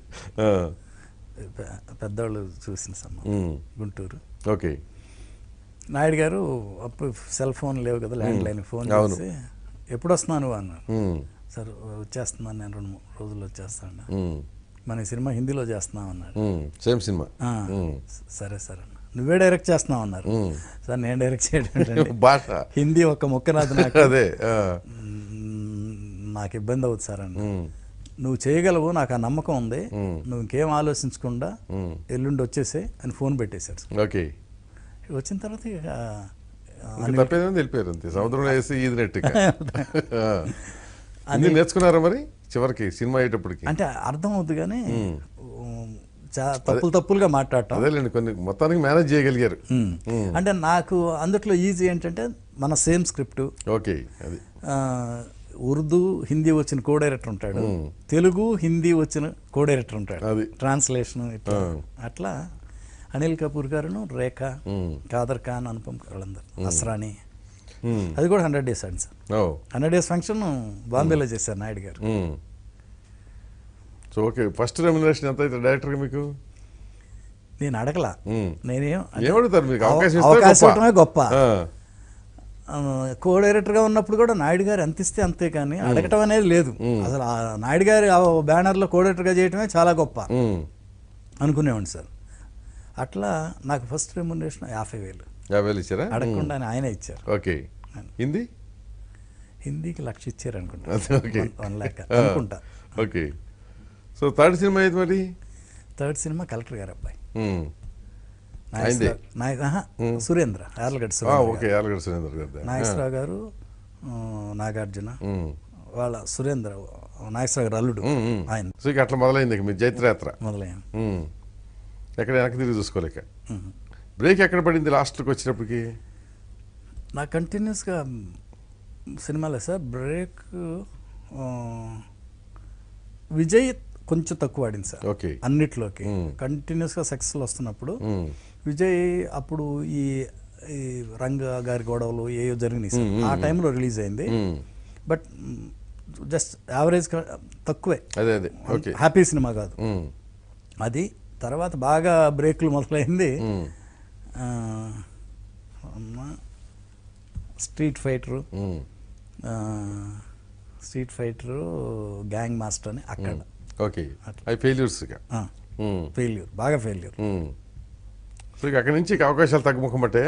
పెద్దవాళ్ళు చూసిన సినిమా గుంటూరు. ఓకే నాయుడు గారు అప్పుడు సెల్ ఫోన్ లేవు కదా, ల్యాండ్ లైన్ ఫోన్ చేసి ఎప్పుడు వస్తున్నాను అన్నారు. సార్ వచ్చేస్తున్నాను నేను, రెండు మూడు రోజుల్లో వచ్చేస్తాను, మన సినిమా హిందీలో చేస్తున్నాం అన్నాడు. Same cinema. సరే సార్ అన్న, నువ్వే డైరెక్ట్ చేస్తున్నావు అన్నారు. సార్ నేను డైరెక్ట్ చేయడం భాష హిందీ ఒక్క ముక్క రాదు నాకు, అదే నాకు ఇబ్బంది అవుతుంది సార్ అన్న. నువ్వు చేయగలవు, నాకు ఆ నమ్మకం ఉంది, నువ్వు ఇంకేం ఆలోచించకుండా ఎల్లుండి వచ్చేసే అని ఫోన్ పెట్టేశారు. ఓకే వచ్చిన తర్వాత వెళ్ళిపోయారు అంతే, సముద్రంలో వేసి ఈదినట్టు. అన్ని నేర్చుకున్నారా మరి చివరికి సినిమా అయ్యేటప్పటికి? అంటే అర్థం అవుతుంది కానీ తప్పులు తప్పులుగా మాట్లాడటం, అదేలేండి, కొన్ని మొత్తానికి మేనేజ్ చేయగలిగారు. అంటే నాకు అందుట్లో ఈజీ ఏంటంటే మన సేమ్ స్క్రిప్ట్, ఓకే అది ఉర్దూ హిందీ వచ్చిన కో డైరెక్టర్ ఉంటాడు, తెలుగు హిందీ వచ్చిన కో డైరెక్టర్ ఉంటాడు, అది ట్రాన్స్లేషన్ ఇట్లా. అట్లా అనిల్ కపూర్ గారును, రేఖ, కాదర్ ఖాన్, అనుపమ్ వాళ్ళందరూ, అస్రాని, అది కూడా హండ్రెడ్ డేస్ అండి సార్. హండ్రెడ్ డేస్ ఫంక్షన్ బాంబేలో చేశారు నాయుడు గారు. సో ఓకే ఫస్ట్ రెమ్యునరేషన్ ఎంత అయితే డైరెక్టర్గా మీకు? నేను అడగలా, నేనేం ఏమడుగుతారు, మీకు అవకాశం అవకాశమే గొప్ప. కో డైరెక్టర్గా ఉన్నప్పుడు కూడా నాయుడు గారు ఎంత ఇస్తే అంతే, కానీ అడగటం అనేది లేదు అసలు. నాయుడు గారి బ్యానర్లో కో డైరెక్టర్గా చేయటమే చాలా గొప్ప అనుకునేవాడిని సార్. అట్లా నాకు ఫస్ట్ రెమ్యునరేషన్ యాభై వేలు యాభై వేలు ఇచ్చారా? అడగకుండా ఆయన ఇచ్చారు. ఓకే హిందీ హిందీకి లక్ష ఇచ్చారు అనుకుంటా, ఓకే వన్ ల్యాక్ అనుకుంటా. ఓకే సో థర్డ్ సినిమా ఏది మరి? థర్డ్ సినిమా కలెక్టర్ గారు అబ్బాయి, సురేంద్ర, యార్లగడ్డ సురేంద్ర, నాగేశ్వరరావు గారు, నాగార్జున వాళ్ళ సురేంద్ర, నాగేశ్వరరావు గారు అల్లుడు ఆయన. సో ఇక అట్లా మొదలైంది మీ జైత్రయాత్ర. మొదలైంది, ఎక్కడ వెనక్కి తిరిగి చూసుకోలేక. బ్రేక్ ఎక్కడ పడింది లాస్ట్కి వచ్చినప్పటికి? నాకు కంటిన్యూస్గా సినిమాలే సార్. బ్రేక్ విజయ్ కొంచెం తక్కువ ఆడింది సార్ అన్నిట్లోకి, కంటిన్యూస్గా సక్సెస్లు వస్తున్నప్పుడు. విజయ్ అప్పుడు ఈ రంగ గారి గొడవలు ఏయో జరిగినాయి సార్, ఆ టైంలో రిలీజ్ అయింది. బట్ జస్ట్ యావరేజ్ తక్కువే, అదే అదే ఓకే, హ్యాపీ సినిమా కాదు అది. తర్వాత బాగా బ్రేక్లు మొదలైంది street fighter, street fighter gang master అని అక్కడ. ఓకే, అవి ఫెయిల్యూర్స్, ఫెయిల్యూర్, బాగా ఫెయిల్యూర్. సో అక్కడి నుంచి అవకాశాలు తగ్గుముఖం బట్టే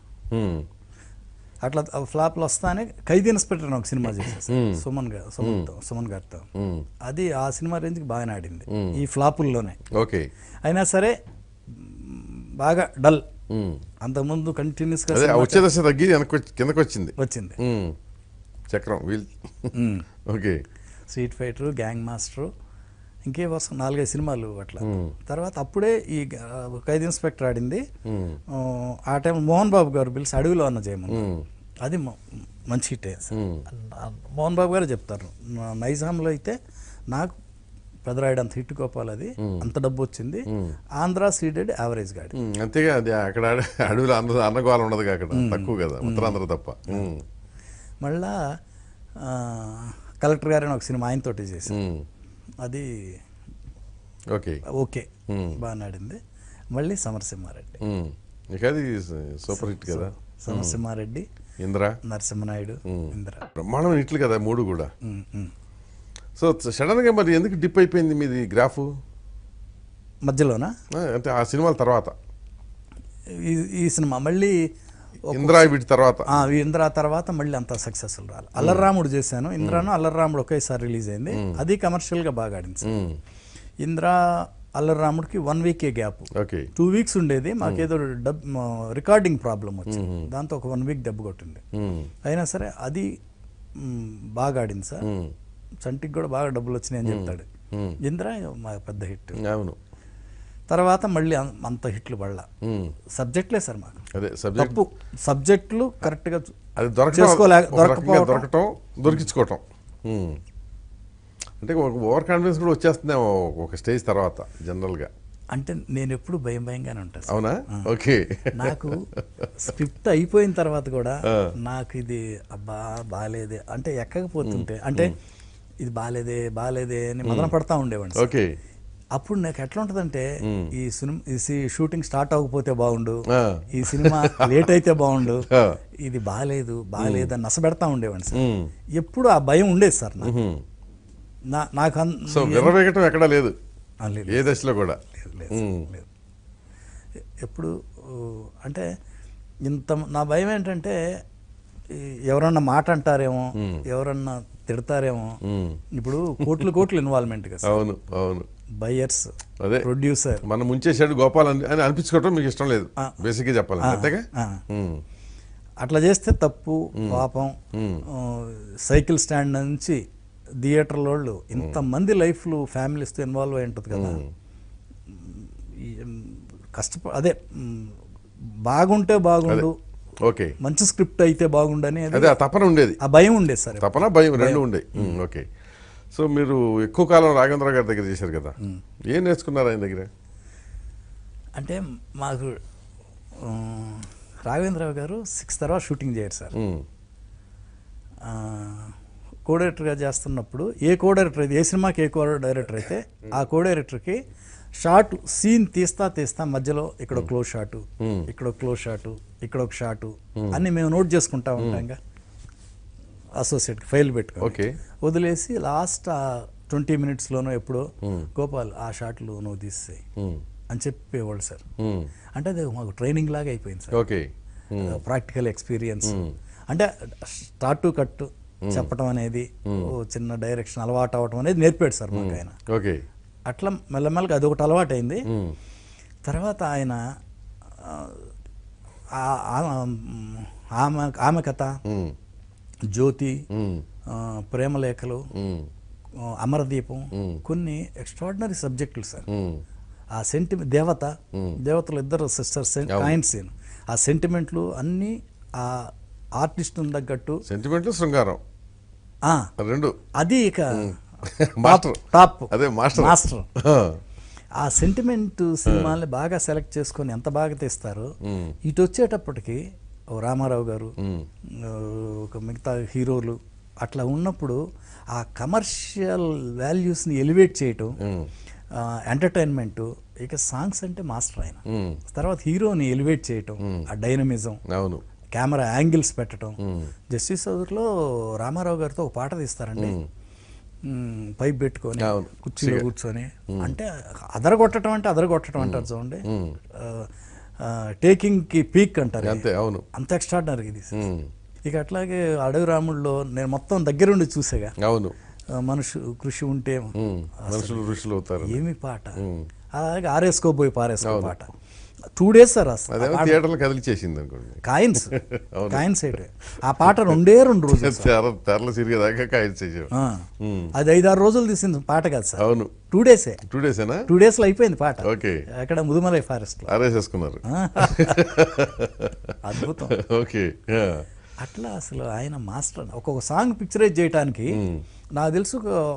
అట్లా ఫ్లాప్లు వస్తానే ఖైదీ ఇన్స్పెక్టర్ ఒక సినిమా చేసేసాను సుమన్ గారు, సుమన్తో సుమన్ గారితో. అది ఆ సినిమా రేంజ్కి బాగానే ఆడింది ఈ ఫ్లాపుల్లోనే. ఓకే, అయినా సరే బాగా డల్. అంతకుముందు కంటిన్యూస్గా వచ్చే దశ తగ్గి కిందకి వచ్చింది వచ్చింది చక్రం wheel. Okay, street fighter, gang master, ఇంకే వరుస నాలుగైదు సినిమాలు అట్లా. తర్వాత అప్పుడే ఈ ఖైదీ ఇన్స్పెక్టర్ ఆడింది. ఆ టైం మోహన్ బాబు గారు పిలిచి అడవిలో అన్న చేయమని, అది మంచి హిట్. మోహన్ బాబు గారు చెప్తారు, నైజాంలో అయితే నాకు పెదరాయుడు అంత హిట్ గోపాల్, అది అంత డబ్బు వచ్చింది. ఆంధ్ర సీడెడ్ యావరేజ్ గాడి అంతేగా, అది అక్కడ అడవిలో అన్న అన్నగోళం ఉండదు అక్కడ, తక్కువ కదా ఉత్తరాంధ్ర తప్ప. మళ్ళా కలెక్టర్ గారిని ఒక సినిమా ఆయనతోటి చేసి, అది ఓకే ఓకే బాగా ఆడింది. మళ్ళీ సమరసింహారెడ్డి, అది సూపర్ హిట్ కదా. సమరసింహారెడ్డి, ఇంద్ర, నరసింహనాయుడు, ఇంద్ర బ్రహ్మాండమైన హిట్లు కదా మూడు కూడా. సో సడన్ గా మరి ఎందుకు డిప్ అయిపోయింది మీది గ్రాఫ్ మధ్యలోనా? అంటే ఆ సినిమాల తర్వాత ఈ సినిమా మళ్ళీ ఇంద్ర వీటి తర్వాత, ఇంద్ర తర్వాత మళ్ళీ అంత సక్సెస్ఫుల్ రాలి. అల్లర్రాముడు చేశాను, ఇంద్రాను అల్లర్రాముడు ఒకేసారి రిలీజ్ అయింది, అది కమర్షియల్ గా బాగా ఆడింది. ఇంద్ర అల్లర్రాముడికి one week gap, two weeks ఉండేది. మాకేదో డబ్ రికార్డింగ్ ప్రాబ్లం వచ్చింది, దాంతో ఒక వన్ వీక్ దెబ్బ కొట్టింది. అయినా సరే అది బాగా ఆడింది సార్. చంటికి కూడా బాగా డబ్బులు వచ్చినాయి అని చెప్తాడు. ఇంద్ర మా పెద్ద హిట్. అవును, తర్వాత మళ్ళీ అంత హిట్లు పడలా. సబ్జెక్ట్లే సార్ మాకు అదే తప్పు, సబ్జెక్టులు కరెక్ట్ గా అది దొరకటం దొరికించుకోవటం. అంటే ఒక ఓవర్ కాన్ఫిడెన్స్ కూడా వచ్చేస్తుందేమో ఒక స్టేజ్ తర్వాత జనరల్ గా. అంటే నేను ఎప్పుడు భయం భయంగానే ఉంటాను. అవునా? ఓకే, నాకు స్క్రిప్ట్ అయిపోయిన తర్వాత కూడా నాకు ఇది అబ్బా బాగాలేదే అంటే ఎక్కకపోతుంటే, అంటే ఇది బాగాలేదే బాగాలేదే అని మదన పడతా ఉండేవాడిని. ఓకే, అప్పుడు నాకు ఎట్లా ఉంటుందంటే, ఈ సినిమా ఈ షూటింగ్ స్టార్ట్ అవ్వకపోతే బాగుండు, ఈ సినిమా లేట్ అయితే బాగుండు, ఇది బాగాలేదు బాగాలేదు అని నసబెడతా ఉండేవాడిని సార్. ఎప్పుడు ఆ భయం ఉండేది సార్ నాకు. నాకు విర్రవేగటం ఎక్కడా లేదు ఏ దశలో కూడా లేదు. ఎప్పుడు అంటే ఇంత నా భయం ఏంటంటే, ఎవరన్నా మాట అంటారేమో, ఎవరన్నా తిడతారేమో. ఇప్పుడు కోట్లు కోట్లు ఇన్వాల్వ్మెంట్ కదా. అవును అవును, బయర్స్, అదే ప్రొడ్యూసర్, మనం ముంచేసాడు గోపాల్ అని అనిపించుకోవటం మీకు ఇష్టం లేదు బేసిక్గా చెప్పాలి. అంతేగా, అట్లా చేస్తే తప్పు పాపం. సైకిల్ స్టాండ్ నుంచి థియేటర్ల వాళ్ళు ఇంతమంది లైఫ్లు ఫ్యామిలీస్తో ఇన్వాల్వ్ అయి ఉంటుంది కదా. కష్టప అదే బాగుంటే బాగుండు, ఓకే మంచి స్క్రిప్ట్ అయితే బాగుండని అదే ఆ తపన ఉండేది, ఆ భయం ఉండేది సార్. తపన భయం రెండు ఉండే. ఓకే, సో మీరు ఎక్కువ కాలం రాఘవేంద్ర గారి దగ్గర చేశారు కదా, ఏం నేర్చుకున్నారు ఆయన దగ్గర? అంటే మాకు రాఘవేంద్రరావు గారు సిక్స్ తర్వాత షూటింగ్ చేయరు సార్. కో డైరెక్టర్గా చేస్తున్నప్పుడు ఏ కో డైరెక్టర్ అయితే, ఏ సినిమాకి ఏ కో డైరెక్టర్ అయితే ఆ కో డైరెక్టర్కి షార్ట్ సీన్ తీస్తా తీస్తా మధ్యలో ఇక్కడ క్లోజ్ షాటు, ఇక్కడ క్లోజ్ షాటు, ఇక్కడ ఒక షాటు అన్ని మేము నోట్ చేసుకుంటా ఉంటాంగా అసోసియేట్కి ఫైల్ పెట్టుకో వదిలేసి లాస్ట్ ట్వంటీ మినిట్స్లోనో ఎప్పుడో గోపాల్ ఆ షాట్లు నువ్వు తీసేయి అని చెప్పేవాళ్ళు సార్. అంటే అది మాకు ట్రైనింగ్ లాగా అయిపోయింది సార్. Okay, practical experience. అంటే స్టార్ట్ టు కట్ చెప్పడం అనేది, చిన్న డైరెక్షన్ అలవాటు అవ్వటం అనేది నేర్పాడు సార్ మాకు ఆయన. ఓకే, అట్లా మెల్లమెల్లగా అది ఒకటి అలవాటు అయింది. తర్వాత ఆయన ఆమె ఆమె కథ, జ్యోతి, ప్రేమలేఖలు, అమరదీపం, కొన్ని ఎక్స్ట్రాడినరీ సబ్జెక్టులు సార్. ఆ సెంటిమెంట్, దేవత దేవతలు ఇద్దరు సిస్టర్స్ కాయిన్స్, ఆ సెంటిమెంట్లు అన్నీ ఆ ఆర్టిస్ట్ తగ్గట్టు. సెంటిమెంట్లు, శృంగారం రెండు, అది ఇక మాస్టర్ టాప్, అదే మాస్టర్ మాస్టర్. ఆ సెంటిమెంట్ సినిమాల్ని బాగా సెలెక్ట్ చేసుకొని ఎంత బాగా తీస్తారో. ఇటు వచ్చేటప్పటికి రామారావు గారు, ఒక మిగతా హీరోలు అట్లా ఉన్నప్పుడు ఆ కమర్షియల్ వాల్యూస్ని ఎలివేట్ చేయటం, ఎంటర్టైన్మెంట్, ఇక సాంగ్స్ అంటే మాస్టర్ ఆయన. తర్వాత హీరోని ఎలివేట్ చేయటం, ఆ డైనమిజం, అవును, కెమెరా యాంగిల్స్ పెట్టడం. జస్టిస్ చౌదరిలో రామారావు గారితో ఒక పాట తీస్తారండి, పైప్ పెట్టుకొని కుర్చీలో కూర్చొని, అంటే అదరగొట్టడం అంటే అదరగొట్టడం అంటారు చూడండి, టేకింగ్ కి పీక్ అంటారు, అంతే. అవును, అంత ఎక్స్ట్రాడినరీ ఇది. ఇక అట్లాగే అడవి రాముల్లో నేను మొత్తం దగ్గరుండి చూసేగా. అవును, మనుషు కృషి ఉంటే మనుషులు ఋషులు అవుతారు, ఏమి పాట. అలాగే ఆరేసుకోబోయి పారేసుకో పాట టూ డేస్ సార్ అసలు థియేటర్లో కదిలిచేసింది అనుకోండి. కాయిన్స్ కాయిన్స్ ఆ పాట రెండే రెండు రోజులు తెరలు సిరిగేదాకా కాయిన్స్ వేసాం. అది ఐదారు రోజులు తీసింది పాట కాదు సార్. అవును, టూ డేసే టూ డేసేనా టూ డేస్ లో అయిపోయింది పాట. ఓకే, అక్కడ ముదుమలై ఫారెస్ట్ లో ఆరేసేసుకున్నారు. అద్భుతం. ఓకే, అట్లా అసలు ఆయన మాస్టర్. ఒక్కొక్క సాంగ్ పిక్చరైజ్ చేయడానికి నాకు తెలుసు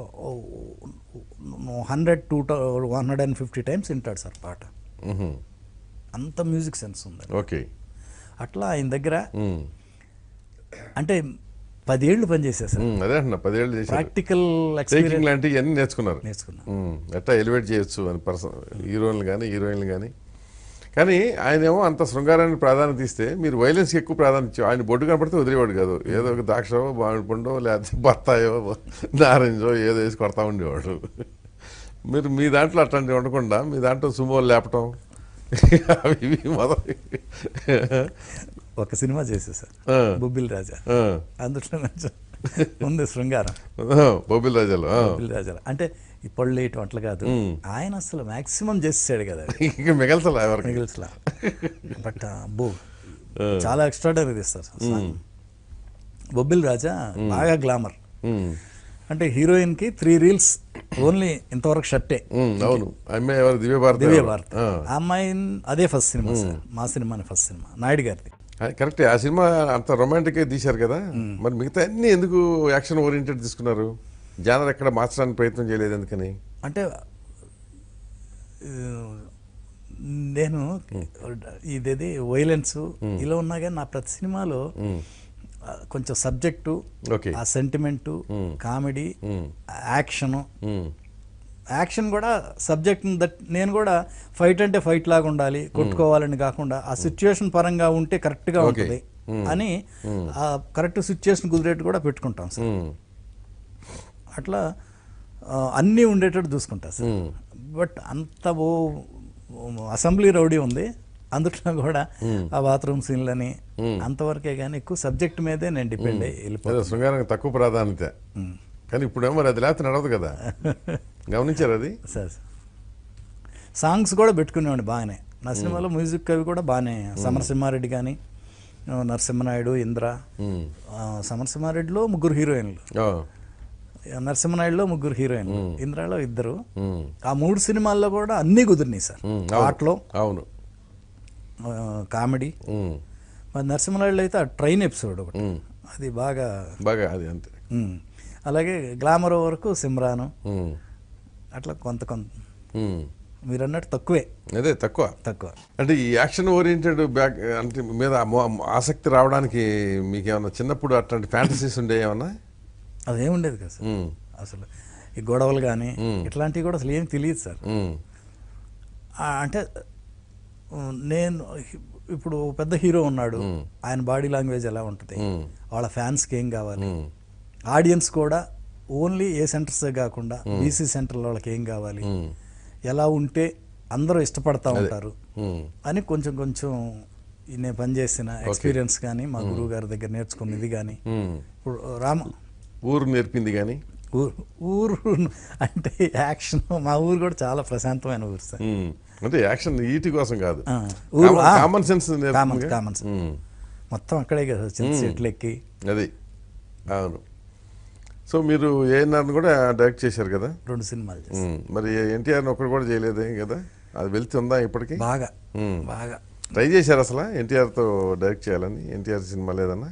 hundred two one hundred and fifty times వింటాడు సార్ పాట, అంత మ్యూజిక్ సెన్స్ ఉంది. ఓకే, అట్లా ఆయన దగ్గర అంటే పదేళ్ళు పనిచేసా సార్. అదే అంటున్నా, పదేళ్ళు చేసి ప్రాక్టికల్ ఎక్స్పీరియన్స్ లాంటివి అన్ని నేర్చుకున్నారు. నేర్చుకున్నాను ఎట్లా ఎలివేట్ చేయొచ్చు అని పర్సన్ హీరోయిన్లు కానీ హీరోయిన్లు కానీ. కానీ ఆయన ఏమో అంత శృంగారానికి ప్రాధాన్యత ఇస్తే మీరు వైలెన్స్కి ఎక్కువ ప్రాధాన్యత ఇచ్చావు. ఆయన బొడ్డు కనపడితే వదిలేవాడు కాదు, ఏదో ఒక ద్రాక్షో మామిడి పండో లేకపోతే బత్తాయో నారింజో ఏదో వేసి కొడతా ఉండేవాడు. మీరు మీ దాంట్లో అట్లాంటివి ఉండకుండా మీ దాంట్లో సుమోలు లేపటం అవి మొదలు. ఒక సినిమా చేసేసారు బొబ్బిల్ రాజా, అందులో ఉంది శృంగారం. బొబ్బిల్ రాజాలో బొబ్బిల్ రాజా అంటే ఇప్పుడు లేటు అట్లా కాదు, ఆయన అసలు మాక్సిమం చేసేసాడు కదా, ఇంకా మిగల్సలా మిగిల్సలా. బట్ అబ్బో చాలా ఎక్స్ట్రాడనరీ తీస్తారు. బొబ్బిల్ రాజా బాగా గ్లామర్, అంటే హీరోయిన్ కి త్రీ రీల్స్ ఓన్లీ ఇంతవరకు షర్టే. అవును, దివ్యభారతి. దివ్యభారతి ఆ అమ్మాయి అదే ఫస్ట్ సినిమా సార్, మా సినిమానే ఫస్ట్ సినిమా నాయుడు గారిది. కరెక్ట్, ఆ సినిమా అంత రొమాంటిక్ గా తీశారు కదా. మరి మిగతా అన్ని ఎందుకు యాక్షన్ ఓరియంటెడ్ తీసుకున్నారు? జానర్ ఎక్కడ మార్చడానికి ప్రయత్నం చేయలేదు ఎందుకని? అంటే నేను ఇదేది వైలెన్స్ ఇలా ఉన్నా కానీ నా ప్రతి సినిమాలో కొంచెం సబ్జెక్టు, ఆ సెంటిమెంటు, కామెడీ, యాక్షను. యాక్షన్ కూడా సబ్జెక్ట్ దట్ నేను కూడా ఫైట్ అంటే ఫైట్ లాగా ఉండాలి, కొట్టుకోవాలని కాకుండా ఆ సిచ్యువేషన్ పరంగా ఉంటే కరెక్ట్గా ఉంటుంది అని ఆ కరెక్ట్ సిచ్యువేషన్ కుదిరేట్టు కూడా పెట్టుకుంటాం సార్. అట్లా అన్నీ ఉండేటట్టు చూసుకుంటా సార్. బట్ అంత ఓ అసెంబ్లీ రౌడీ ఉంది అందుట్లో కూడా, ఆ బాత్రూమ్ సీన్లని అంతవరకే కానీ ఎక్కువ సబ్జెక్ట్ మీదే నేను డిపెండ్ అయ్యి వెళ్ళిపోతాను. శృంగారానికి తక్కువ ప్రాధాన్యత, కానీ ఇప్పుడేమో మరి అది లేకపోతే నడవదు కదా. గమనించారు అది సార్. సాంగ్స్ కూడా పెట్టుకునేవాడిని బాగానే నా సినిమాలో, మ్యూజిక్ అవి కూడా బాగానే. సమరసింహారెడ్డి కానీ, నరసింహనాయుడు, ఇంద్ర. సమరసింహారెడ్డిలో ముగ్గురు హీరోయిన్లు, నరసింహనాయుడులో ముగ్గురు హీరోయిన్లు, ఇంద్రలో ఇద్దరు. ఆ మూడు సినిమాల్లో కూడా అన్నీ కుదిరినాయి సార్. పాటలో అవును, కామెడీ. మరి నరసింహనాయుడులో అయితే ఆ ట్రైన్ ఎపిసోడ్ ఒకటి, అది బాగా బాగా అది అంతే. అలాగే గ్లామర్ వరకు సిమ్రాను, అట్లా కొంత కొంత మీరు అన్నట్టు తక్కువే. అదే తక్కువ తక్కువ అంటే ఈ యాక్షన్ ఓరియంటెడ్ బ్యాక్ అంటే మీద ఆసక్తి రావడానికి మీకు ఏమన్నా చిన్నప్పుడు అట్లాంటి ఫ్యాంటసీస్ ఉండే ఏమన్నా? అదేముండేది కదా సార్. అసలు ఈ గొడవలు కానీ ఇట్లాంటివి కూడా అసలు ఏం తెలియదు సార్. అంటే నేను ఇప్పుడు పెద్ద హీరో ఉన్నాడు, ఆయన బాడీ లాంగ్వేజ్ ఎలా ఉంటుంది, వాళ్ళ ఫ్యాన్స్కి ఏం కావాలి, ఆడియన్స్ కూడా ఓన్లీ ఏ సెంటర్సే కాకుండా బీసీ సెంటర్ల వాళ్ళకి ఏం కావాలి, ఎలా ఉంటే అందరూ ఇష్టపడతా ఉంటారు అని కొంచెం కొంచెం నేను పనిచేసిన ఎక్స్పీరియన్స్ కానీ, మా గురువు గారి దగ్గర నేర్చుకున్నది కానీ, ఇప్పుడు రామ ఊరు నేర్పింది కానీ, ఊరు ఊరు అంటే యాక్షన్, మా ఊరు కూడా చాలా ప్రశాంతమైన ఊరు సార్. అంటే యాక్షన్ ఈటి కోసం కాదు, కామన్ సెన్స్ కామన్ సెన్స్ మొత్తం అక్కడే కదా, చిన్న సెట్లు ఎక్కి అది. అవును. సో మీరు ఏఎన్ఆర్ని కూడా డైరెక్ట్ చేశారు కదా, రెండు సినిమాలు. మరి ఎన్టీఆర్ని ఒకటి కూడా చేయలేదు కదా, అది వెళ్తుందా ఇప్పటికి? బాగా బాగా ట్రై చేశారు అసలు ఎన్టీఆర్తో డైరెక్ట్ చేయాలని? ఎన్టీఆర్ సినిమా లేదన్నా?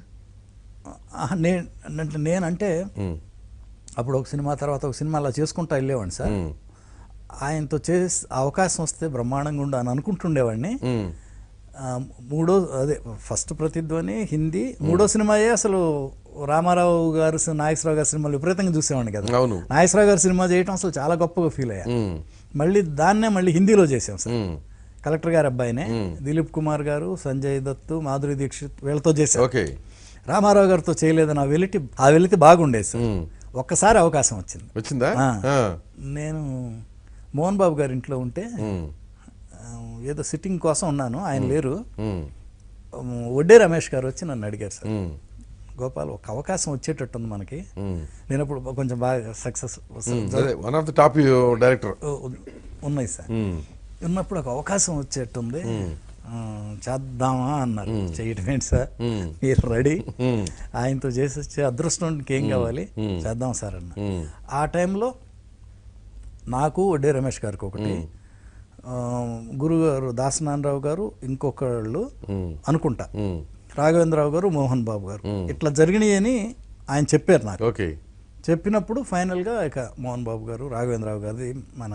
నేను నేనంటే అప్పుడు ఒక సినిమా తర్వాత ఒక సినిమా అలా చేసుకుంటా వెళ్ళేవాడిని సార్. ఆయనతో చేసి అవకాశం వస్తే బ్రహ్మాండంగా ఉండు అని అనుకుంటుండేవాడిని. మూడో అదే ఫస్ట్ ప్రతిధ్వని హిందీ, మూడో సినిమాయే అసలు రామారావు గారు నాగేశ్వరరావు గారి సినిమాలు విపరీతంగా చూసేవాడిని కదా. అవును. నాగేశ్వరరావు గారి సినిమా చేయటం అసలు చాలా గొప్పగా ఫీల్ అయ్యా. మళ్ళీ దాన్నే మళ్ళీ హిందీలో చేసాం సార్. కలెక్టర్ గారి అబ్బాయినే దిలీప్ కుమార్ గారు, సంజయ్ దత్, మాధురి దీక్షిత్ వీళ్ళతో చేశాం. ఓకే. రామారావు గారితో చేయలేదు. నా వెలిటి ఆ వెలితి బాగుండేది సార్. ఒక్కసారి అవకాశం వచ్చింది. వచ్చిందా? నేను మోహన్ బాబు గారి ఇంట్లో ఉంటే ఏదో సిట్టింగ్ కోసం ఉన్నాను, ఆయన లేరు. వడ్డే రమేష్ గారు వచ్చి నన్ను అడిగారు సార్, గోపాల్ ఒక అవకాశం వచ్చేటట్టుంది మనకి. నేను అప్పుడు కొంచెం బాగా success one of the top director ఉన్నాయి సార్. ఉన్నప్పుడు ఒక అవకాశం వచ్చేట్టుంది, చేద్దామా అన్నారు. చేయటం ఏంటి సార్, మీరు రెడీ, ఆయనతో చేసి వచ్చే అదృష్టం ఇంకేం కావాలి, చేద్దాం సార్ అన్న. ఆ టైంలో నాకు వడ్డే రమేష్ గారికి ఒకటి, గురుగారు దాసనారాయణరావు గారు ఇంకొకళ్ళు అనుకుంటా, రాఘవేంద్రరావు గారు, మోహన్ బాబు గారు, ఇట్లా జరిగినాయి అని ఆయన చెప్పారు నాకు. ఓకే. చెప్పినప్పుడు ఫైనల్గా ఇక మోహన్ బాబు గారు, రాఘవేంద్రరావు గారిది మన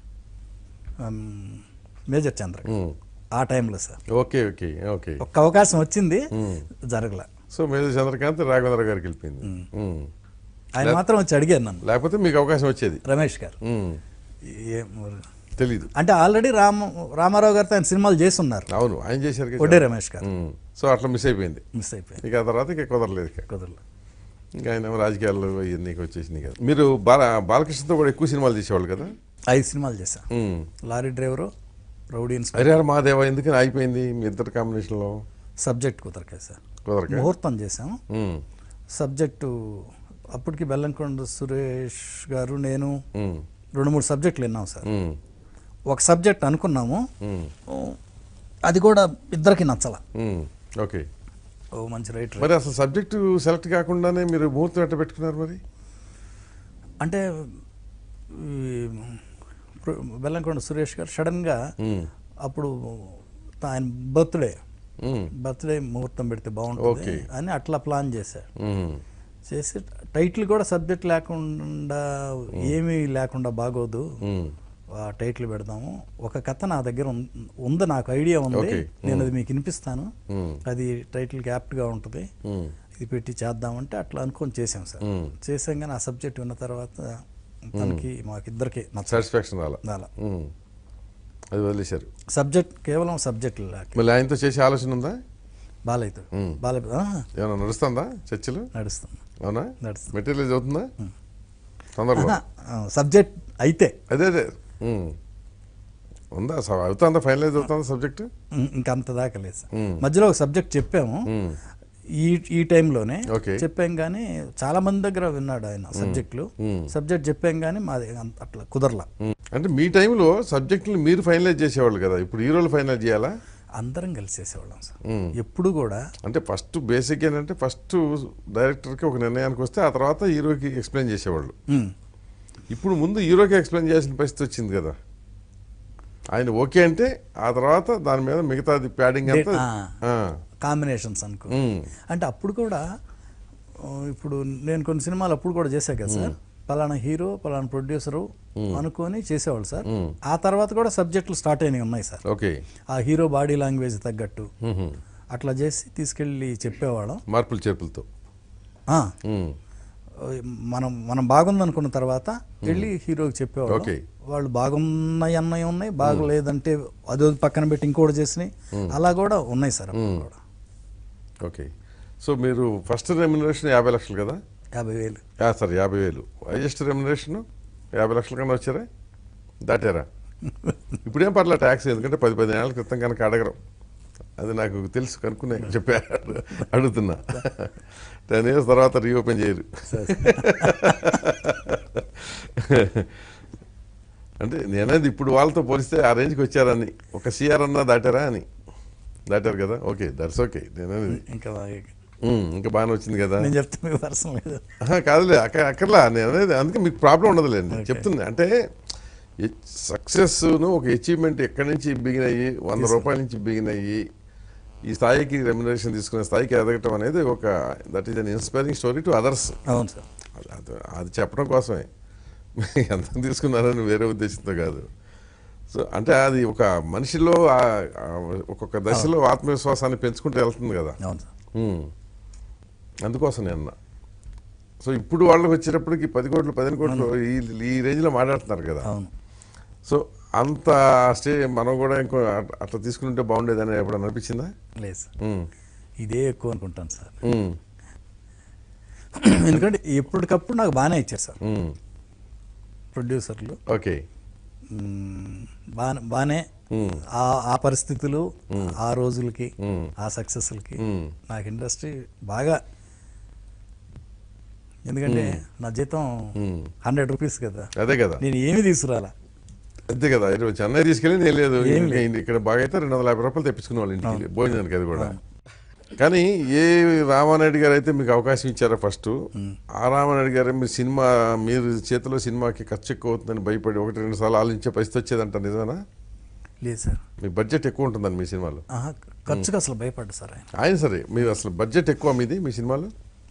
మేజర్ చంద్ర ఆ టైంలో సార్. Okay okay okay. ఒక్క అవకాశం వచ్చింది, జరగల. సో మేజర్ చంద్రకాంత్ రాఘవేంద్ర గారికి వెళ్ళిపోయింది. ఆయన మాత్రం వచ్చి అడిగారు నన్ను, లేకపోతే మీకు అవకాశం వచ్చేది. రమేష్ గారు తెలీదు అంటే ఆల్రెడీ రామ రామారావు గారితో ఆయన సినిమాలు చేస్తున్నారు. అవును, ఆయన చేశారు. వడ్డే రమేష్ గారు. సో అట్లా మిస్ అయిపోయింది. మిస్ అయిపోయింది. ఇక ఆ తర్వాత ఇక కుదరలేదు. ఇక కుదరలేదు. ఇంకా ఆయన రాజకీయాల్లో ఇవన్నీ వచ్చేసినాయి కదా. మీరు బాల బాలకృష్ణతో కూడా ఎక్కువ సినిమాలు చేసేవాళ్ళు కదా. ఐదు సినిమాలు చేశాను. Lorry driver, rowdy inspector. Harihara Mahadeva ఎందుకని ఆగిపోయింది మీ ఇద్దరు కాంబినేషన్లో? సబ్జెక్ట్ కుదరకే సార్. కుదరక ముహూర్తం చేసాం. సబ్జెక్టు అప్పటికి బెల్లంకొండ సురేష్ గారు, నేను రెండు మూడు సబ్జెక్టులు విన్నాం సార్. ఒక సబ్జెక్ట్ అనుకున్నాము, అది కూడా ఇద్దరికి నచ్చల. ఓకే. ఓ మంచి రైటర్. మరి అసలు సబ్జెక్టు సెలెక్ట్ కాకుండానే మీరు ముహూర్తం ఎట్ట పెట్టుకున్నారు మరి? అంటే బెల్లంకొండ సురేష్ గారు సడన్గా అప్పుడు ఆయన బర్త్డే బర్త్డే ముహూర్తం పెడితే బాగుంటుంది అని అట్లా ప్లాన్ చేశారు. చేసి టైటిల్ కూడా సబ్జెక్ట్ లేకుండా ఏమీ లేకుండా బాగోదు, ఆ టైటిల్ పెడదాము. ఒక కథ నా దగ్గర ఉంది, నాకు ఐడియా ఉంది, నేను అది మీకు వినిపిస్తాను, అది టైటిల్కి యాప్ట్గా ఉంటుంది, ఇది పెట్టి చేద్దామంటే అట్లా అనుకొని చేసాం సార్. చేసాం కానీ ఆ సబ్జెక్ట్ విన్న తర్వాత తనకి మాకిద్దరికి సాటిస్ఫాక్షన్ రాలా, అది వదిలేశారు. సబ్జెక్ట్ కేవలం సబ్జెక్ట్. మళ్ళీ ఆయనతో చేసే ఆలోచన ఉందా? బాలయ్యతో బాలయ్య ఏమన్నా నడుస్తుందా చర్చలు? నడుస్తుంది. అవునా? నడుస్తుంది. మెటీరియల్ చదువుతుందా తొందరలో? సబ్జెక్ట్ అయితే అదే అదే ఉందా, అవుతుందా, ఫైనలైజ్ అవుతుందా సబ్జెక్ట్? ఇంకంత దాకా లేదు సార్. మధ్యలో ఒక సబ్జెక్ట్ చెప్పాము ఈ ఈ టైంలోనే చెప్పాం, కానీ చాలా మంది దగ్గర విన్నాడు ఆయన సబ్జెక్టులు. సబ్జెక్ట్ చెప్పాం కానీ మాది అట్లా కుదరలా. అంటే మీ టైంలో సబ్జెక్టులు మీరు ఫైనలైజ్ చేసేవాళ్ళు కదా, ఇప్పుడు హీరోలు ఫైనలైజ్ చేయాలా? అందరం కలిసి చేసేవాళ్ళం సార్ ఎప్పుడు కూడా. అంటే ఫస్ట్ బేసిక్ ఏంటంటే ఫస్ట్ డైరెక్టర్కి ఒక నిర్ణయానికి వస్తే ఆ తర్వాత హీరోకి ఎక్స్ప్లెయిన్ చేసేవాళ్ళు. ఇప్పుడు ముందు హీరోకి ఎక్స్ప్లెయిన్ చేయాల్సిన పరిస్థితి వచ్చింది కదా. ఆయన ఓకే అంటే ఆ తర్వాత దాని మీద మిగతాది ప్యాడింగ్ అంతా కాంబినేషన్స్ అనుకో. అంటే అప్పుడు కూడా ఇప్పుడు నేను కొన్ని సినిమాలు అప్పుడు కూడా చేశా కదా సార్, పలానా హీరో పలానా ప్రొడ్యూసరు అనుకొని చేసేవాళ్ళు సార్. ఆ తర్వాత కూడా సబ్జెక్టులు స్టార్ట్ అయినవి ఉన్నాయి సార్. ఓకే. ఆ హీరో బాడీ లాంగ్వేజ్ తగ్గట్టు అట్లా చేసి తీసుకెళ్ళి చెప్పేవాళ్ళం, మార్పులు చేర్పులతో. మనం మనం బాగుంది అనుకున్న తర్వాత వెళ్ళి హీరోకి చెప్పేవాళ్ళం. వాళ్ళు బాగున్నాయి అన్నవి ఉన్నాయి, బాగలేదంటే అదో పక్కన పెట్టి ఇంకోటి చేసినాయి, అలా కూడా ఉన్నాయి సార్ అప్పుడు కూడా. ఓకే. సో మీరు ఫస్ట్ రెమ్యునరేషన్ యాభై లక్షలు కదా? యాభై వేలు సార్ యాభై వేలు హైయెస్ట్ రెమ్యునరేషన్ యాభై లక్షల కన్నా వచ్చారా, దాటారా? ఇప్పుడేం పర్లేదు ట్యాక్స్, ఎందుకంటే పది పదిహేను ఏళ్ళ క్రితం కనుక అడగరం, అది నాకు తెలుసు కనుక్కునే చెప్పా, అడుగుతున్నా. టెన్ ఇయర్స్ తర్వాత రీఓపెన్ చేయరు. అంటే నేనేది ఇప్పుడు వాళ్ళతో పోలిస్తే ఆ రేంజ్కి వచ్చారని, ఒక సిఆర్ అన్నా దాటారా అని. దాటారు కదా, ఓకే, దట్స్ ఓకే. నేనేది ఇంకా ఇంకా బాగానే వచ్చింది కదా. నేను చెప్తాను పర్సనల్ లేదు కాదులే, అక్క అక్కర్లా నేను అనేది, అందుకే మీకు ప్రాబ్లం ఉండదులేండి చెప్తున్నా. అంటే సక్సెస్ను ఒక అచీవ్మెంట్ ఎక్కడి నుంచి బిగిన్ అయ్యి వంద రూపాయల నుంచి బిగిన్ అయ్యి ఈ స్థాయికి రెమ్యునరేషన్ తీసుకునే స్థాయికి ఎదగటం అనేది ఒక that is an inspiring story to others. అవును సార్. అది చెప్పడం కోసమే, ఎంత తీసుకున్నారని వేరే ఉద్దేశంతో కాదు. సో అంటే అది ఒక మనిషిలో ఒక్కొక్క దశలో ఆత్మవిశ్వాసాన్ని పెంచుకుంటూ వెళ్తుంది కదా, అవును సార్. అందుకోసం నేను అన్నా. సో ఇప్పుడు వాళ్ళకి వచ్చేటప్పటికి పది కోట్లు పదిహేను కోట్లు ఈ ఈ రేంజ్లో మాట్లాడుతున్నారు కదా. అవును. సో అంత స్టే మనం కూడా ఇంకో అట్లా తీసుకుంటే బాగుండేదని ఎప్పుడన్నా అనిపించిందా? లేదు సార్, ఇదే ఎక్కువ అనుకుంటాను సార్. ఎందుకంటే ఎప్పటికప్పుడు నాకు బాగానే ఇచ్చారు సార్ ప్రొడ్యూసర్లు. ఓకే, బాగా బాగానే ఆ పరిస్థితులు, ఆ రోజులకి, ఆ సక్సెస్లకి నాకు ఇండస్ట్రీ బాగా. ఎందుకంటే నా జీతం హండ్రెడ్ రూపీస్ కదా. అదే కదా, నేను ఏమి తీసుకురాలా. అంతే కదా, చెన్నై తీసుకెళ్ళి నేను లేదు, ఇక్కడ బాగా అయితే రెండు వందల యాభై రూపాయలు తెప్పించుకునే వాళ్ళు ఇంటికి భోజనానికి. అది కూడా కానీ ఏ రామానాయుడు గారు అయితే మీకు అవకాశం ఇచ్చారో ఫస్ట్, ఆ రామానాయుడు గారు మీ సినిమా మీరు చేతిలో సినిమాకి ఖర్చు ఎక్కువ అవుతుందని భయపడి ఒకటి రెండు సార్లు ఆలోచించే పరిస్థితి వచ్చేదంట, నిజమేనా? లేదు సార్, మీ బడ్జెట్ ఎక్కువ ఉంటుందని మీ సినిమాలో? ఖర్చుకు అసలు భయపడ్డా సార్ ఆయన. ఆయన సరే, మీరు అసలు బడ్జెట్ ఎక్కువ మీది మీ సినిమాలో?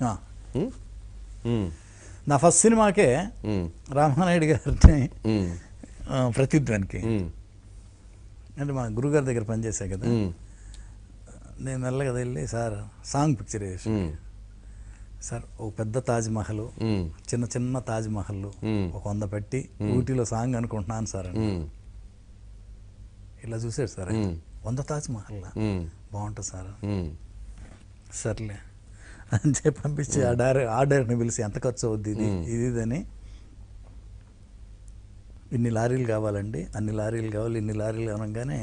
నా ఫస్ట్ సినిమాకే రామానాయుడు గారిని ప్రతిధ్వనికి అంటే మా గురుగారి దగ్గర పనిచేసా కదా, నేను మెల్లగా వెళ్ళి సార్ సాంగ్ పిక్చర్ వేసి సార్ ఒక పెద్ద తాజ్మహల్, చిన్న చిన్న తాజ్మహల్ ఒక వంద పెట్టి ఊటీలో సాంగ్ అనుకుంటున్నాను సార్ అని. ఇలా చూసాడు సార్, వంద తాజ్మహల్ బాగుంటుంది సార్. సర్లే అని చెప్పి పంపించి ఆ డైరెక్ట్ ఆ డైరెక్ట్ని పిలిచి ఎంత ఖర్చు అవుద్ది ఇది ఇది ఇదని, ఇన్ని లారీలు కావాలండి, అన్ని లారీలు కావాలి, ఇన్ని లారీలు అనగానే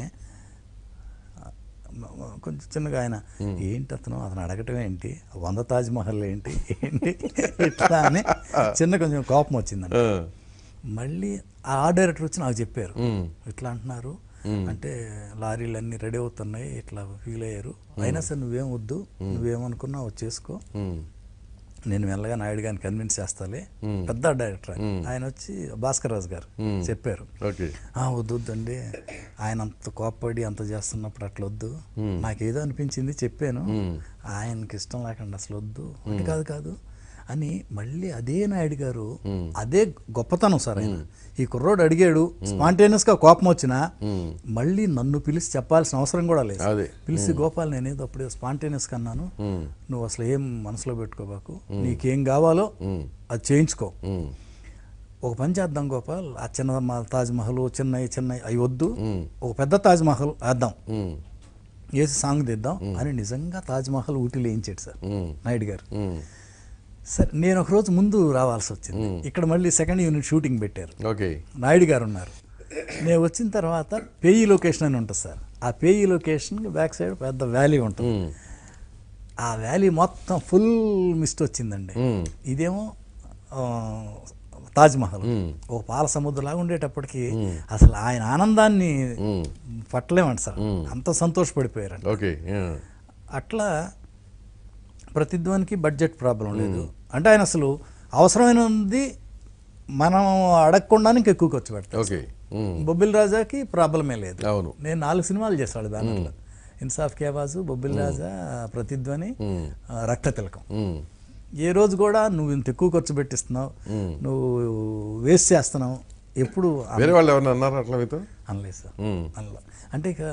కొంచెం చిన్నగా ఆయన ఏంటి అతను అతను అడగటం ఏంటి, వంద తాజ్మహల్ ఏంటి ఏంటి ఇట్లా అని చిన్న కొంచెం కోపం వచ్చిందండి. మళ్ళీ ఆ డైరెక్టర్ వచ్చి నాకు చెప్పారు, ఇట్లా అంటున్నారు అంటే లారీలు అన్నీ రెడీ అవుతున్నాయి, ఇట్లా ఫీల్ అయ్యారు. అయినా సరే నువ్వేం వద్దు, నువ్వేమనుకున్నా వచ్చేసుకో, నేను మెల్లగా నాయుడు గారిని కన్విన్స్ చేస్తాలే. పెద్ద డైరెక్టర్ ఆయన వచ్చి భాస్కర్ రాజు గారు చెప్పారు, వద్దు వద్దండి ఆయన అంత కోప్పడి అంత చేస్తున్నప్పుడు అట్లా వద్దు, నాకేదో అనిపించింది చెప్పాను, ఆయనకి ఇష్టం లేకుండా అసలు వద్దు అంటే కాదు కాదు అని మళ్ళీ అదే నాయుడు గారు, అదే గొప్పతనం సార్ ఆయన. ఈ కుర్రోడు అడిగాడు, స్పాంటేనియస్ గా కోపం వచ్చినా మళ్ళీ నన్ను పిలిచి చెప్పాల్సిన అవసరం కూడా లేదు. పిలిచి గోపాల్ నేనేదో అప్పుడే స్పాంటేనియస్ గా అన్నాను, నువ్వు అసలు ఏం మనసులో పెట్టుకోబాకు, నీకేం కావాలో అది చేయించుకో, ఒక పని చేద్దాం గోపాల్, ఆ చిన్న తాజ్మహల్ చిన్నవి చిన్నవి అవి వద్దు, ఒక పెద్ద తాజ్మహల్ వేద్దాం, వేసి సాంగ్ తీద్దాం అని నిజంగా తాజ్మహల్ ఊటీలో వేయించాడు సార్ నాయుడు గారు. సరే నేను ఒక రోజు ముందు రావాల్సి వచ్చింది, ఇక్కడ మళ్ళీ సెకండ్ యూనిట్ షూటింగ్ పెట్టారు, నాయుడు గారు ఉన్నారు. నేను వచ్చిన తర్వాత పేయి లొకేషన్ అని ఉంటుంది సార్, ఆ పేయి లొకేషన్ బ్యాక్ సైడ్ పెద్ద వ్యాలీ ఉంటుంది, ఆ వ్యాలీ మొత్తం ఫుల్ మిస్ట్ వచ్చిందండి. ఇదేమో తాజ్మహల్ ఒక పాల సముద్రంలాగా ఉండేటప్పటికి అసలు ఆయన ఆనందాన్ని పట్టలేమంట సార్, అంత సంతోషపడిపోయారండి. అట్లా ప్రతిధ్వనికి బడ్జెట్ ప్రాబ్లం లేదు అంటే ఆయన అసలు అవసరమైనది మనం అడగకుండానే ఎక్కువ ఖర్చు పెడతాం. బొబ్బిల్ రాజాకి ప్రాబ్లమే లేదు, నేను నాలుగు సినిమాలు చేస్తాడు దాంట్లో, ఇన్సాఫ్ కే ఆవాజు, బొబ్బిల్ రాజా, ప్రతిధ్వని, రక్త తిలకం. ఏ రోజు కూడా నువ్వు ఇంత ఎక్కువ ఖర్చు పెట్టిస్తున్నావు, నువ్వు వేస్ట్ చేస్తున్నావు ఎప్పుడు అనలేదు సార్. అనలే అంటే ఇక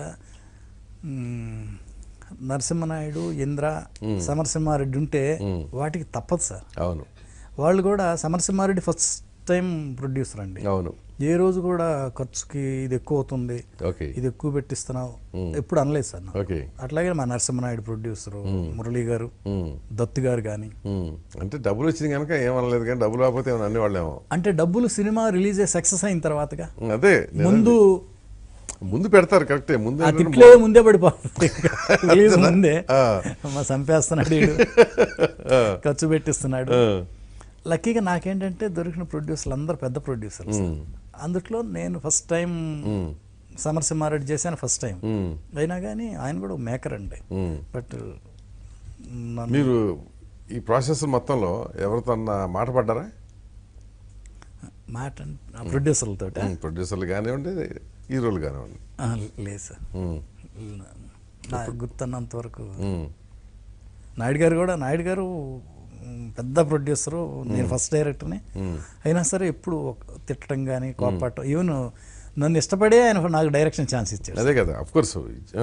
నరసింహనాయుడు, ఇంద్ర, సమరసింహారెడ్డి ఉంటే వాటికి తప్పదు సార్. అవును, వాళ్ళు కూడా సమరసింహారెడ్డి ఫస్ట్ టైం ప్రొడ్యూసర్ అండి. అవును, ఏ రోజు కూడా ఖర్చుకి ఇది ఎక్కువ అవుతుంది, ఇది ఎక్కువ పెట్టిస్తున్నావు ఎప్పుడు అనలేదు సార్. అట్లాగే మా నరసింహనాయుడు ప్రొడ్యూసర్ మురళీ గారు, దత్తు గారు కానీ అంటే డబ్బులు వచ్చింది కనుక ఏమనలేదు, కానీ డబ్బులు రాకపోతే అన్ని వాళ్ళేమో అంటే డబ్బులు సినిమా రిలీజ్ అయ్యి సక్సెస్ అయిన తర్వాతగా అదే ముందు ముందు పెడతారు. కరెక్టే, ముందు తిట్లే ముందే పడిపోతుంది, రిలీజ్ ముందే మా చంపేస్తున్నాడు, ఖర్చు పెట్టిస్తున్నాడు. లక్కీగా నాకేంటంటే దొరికిన ప్రొడ్యూసర్లు అందరు పెద్ద ప్రొడ్యూసర్స్, అందుట్లో నేను ఫస్ట్ టైం సమరసింహారెడ్డి చేశాను ఫస్ట్ టైం, అయినా కానీ ఆయన కూడా మేకర్ అండి. బట్ మీరు ఈ ప్రాసెస్ మొత్తంలో ఎవరితో మాట పడ్డారా? మాట ప్రొడ్యూసర్లతో? ప్రొడ్యూసర్లు కానివ్వండి, హీరోలు కానివ్వండి. లేదు సార్, నాకు గుర్తున్నంత వరకు నాయుడు గారు కూడా, నాయుడు గారు పెద్ద ప్రొడ్యూసరు, నేను ఫస్ట్ డైరెక్టర్ని, అయినా సరే ఎప్పుడు తిట్టడం కానీ కోపడటం, ఈవెన్ నన్ను ఇష్టపడే ఆయన నాకు డైరెక్షన్ ఛాన్స్ ఇచ్చాడు. అదే కదా, ఆఫ్ కోర్స్.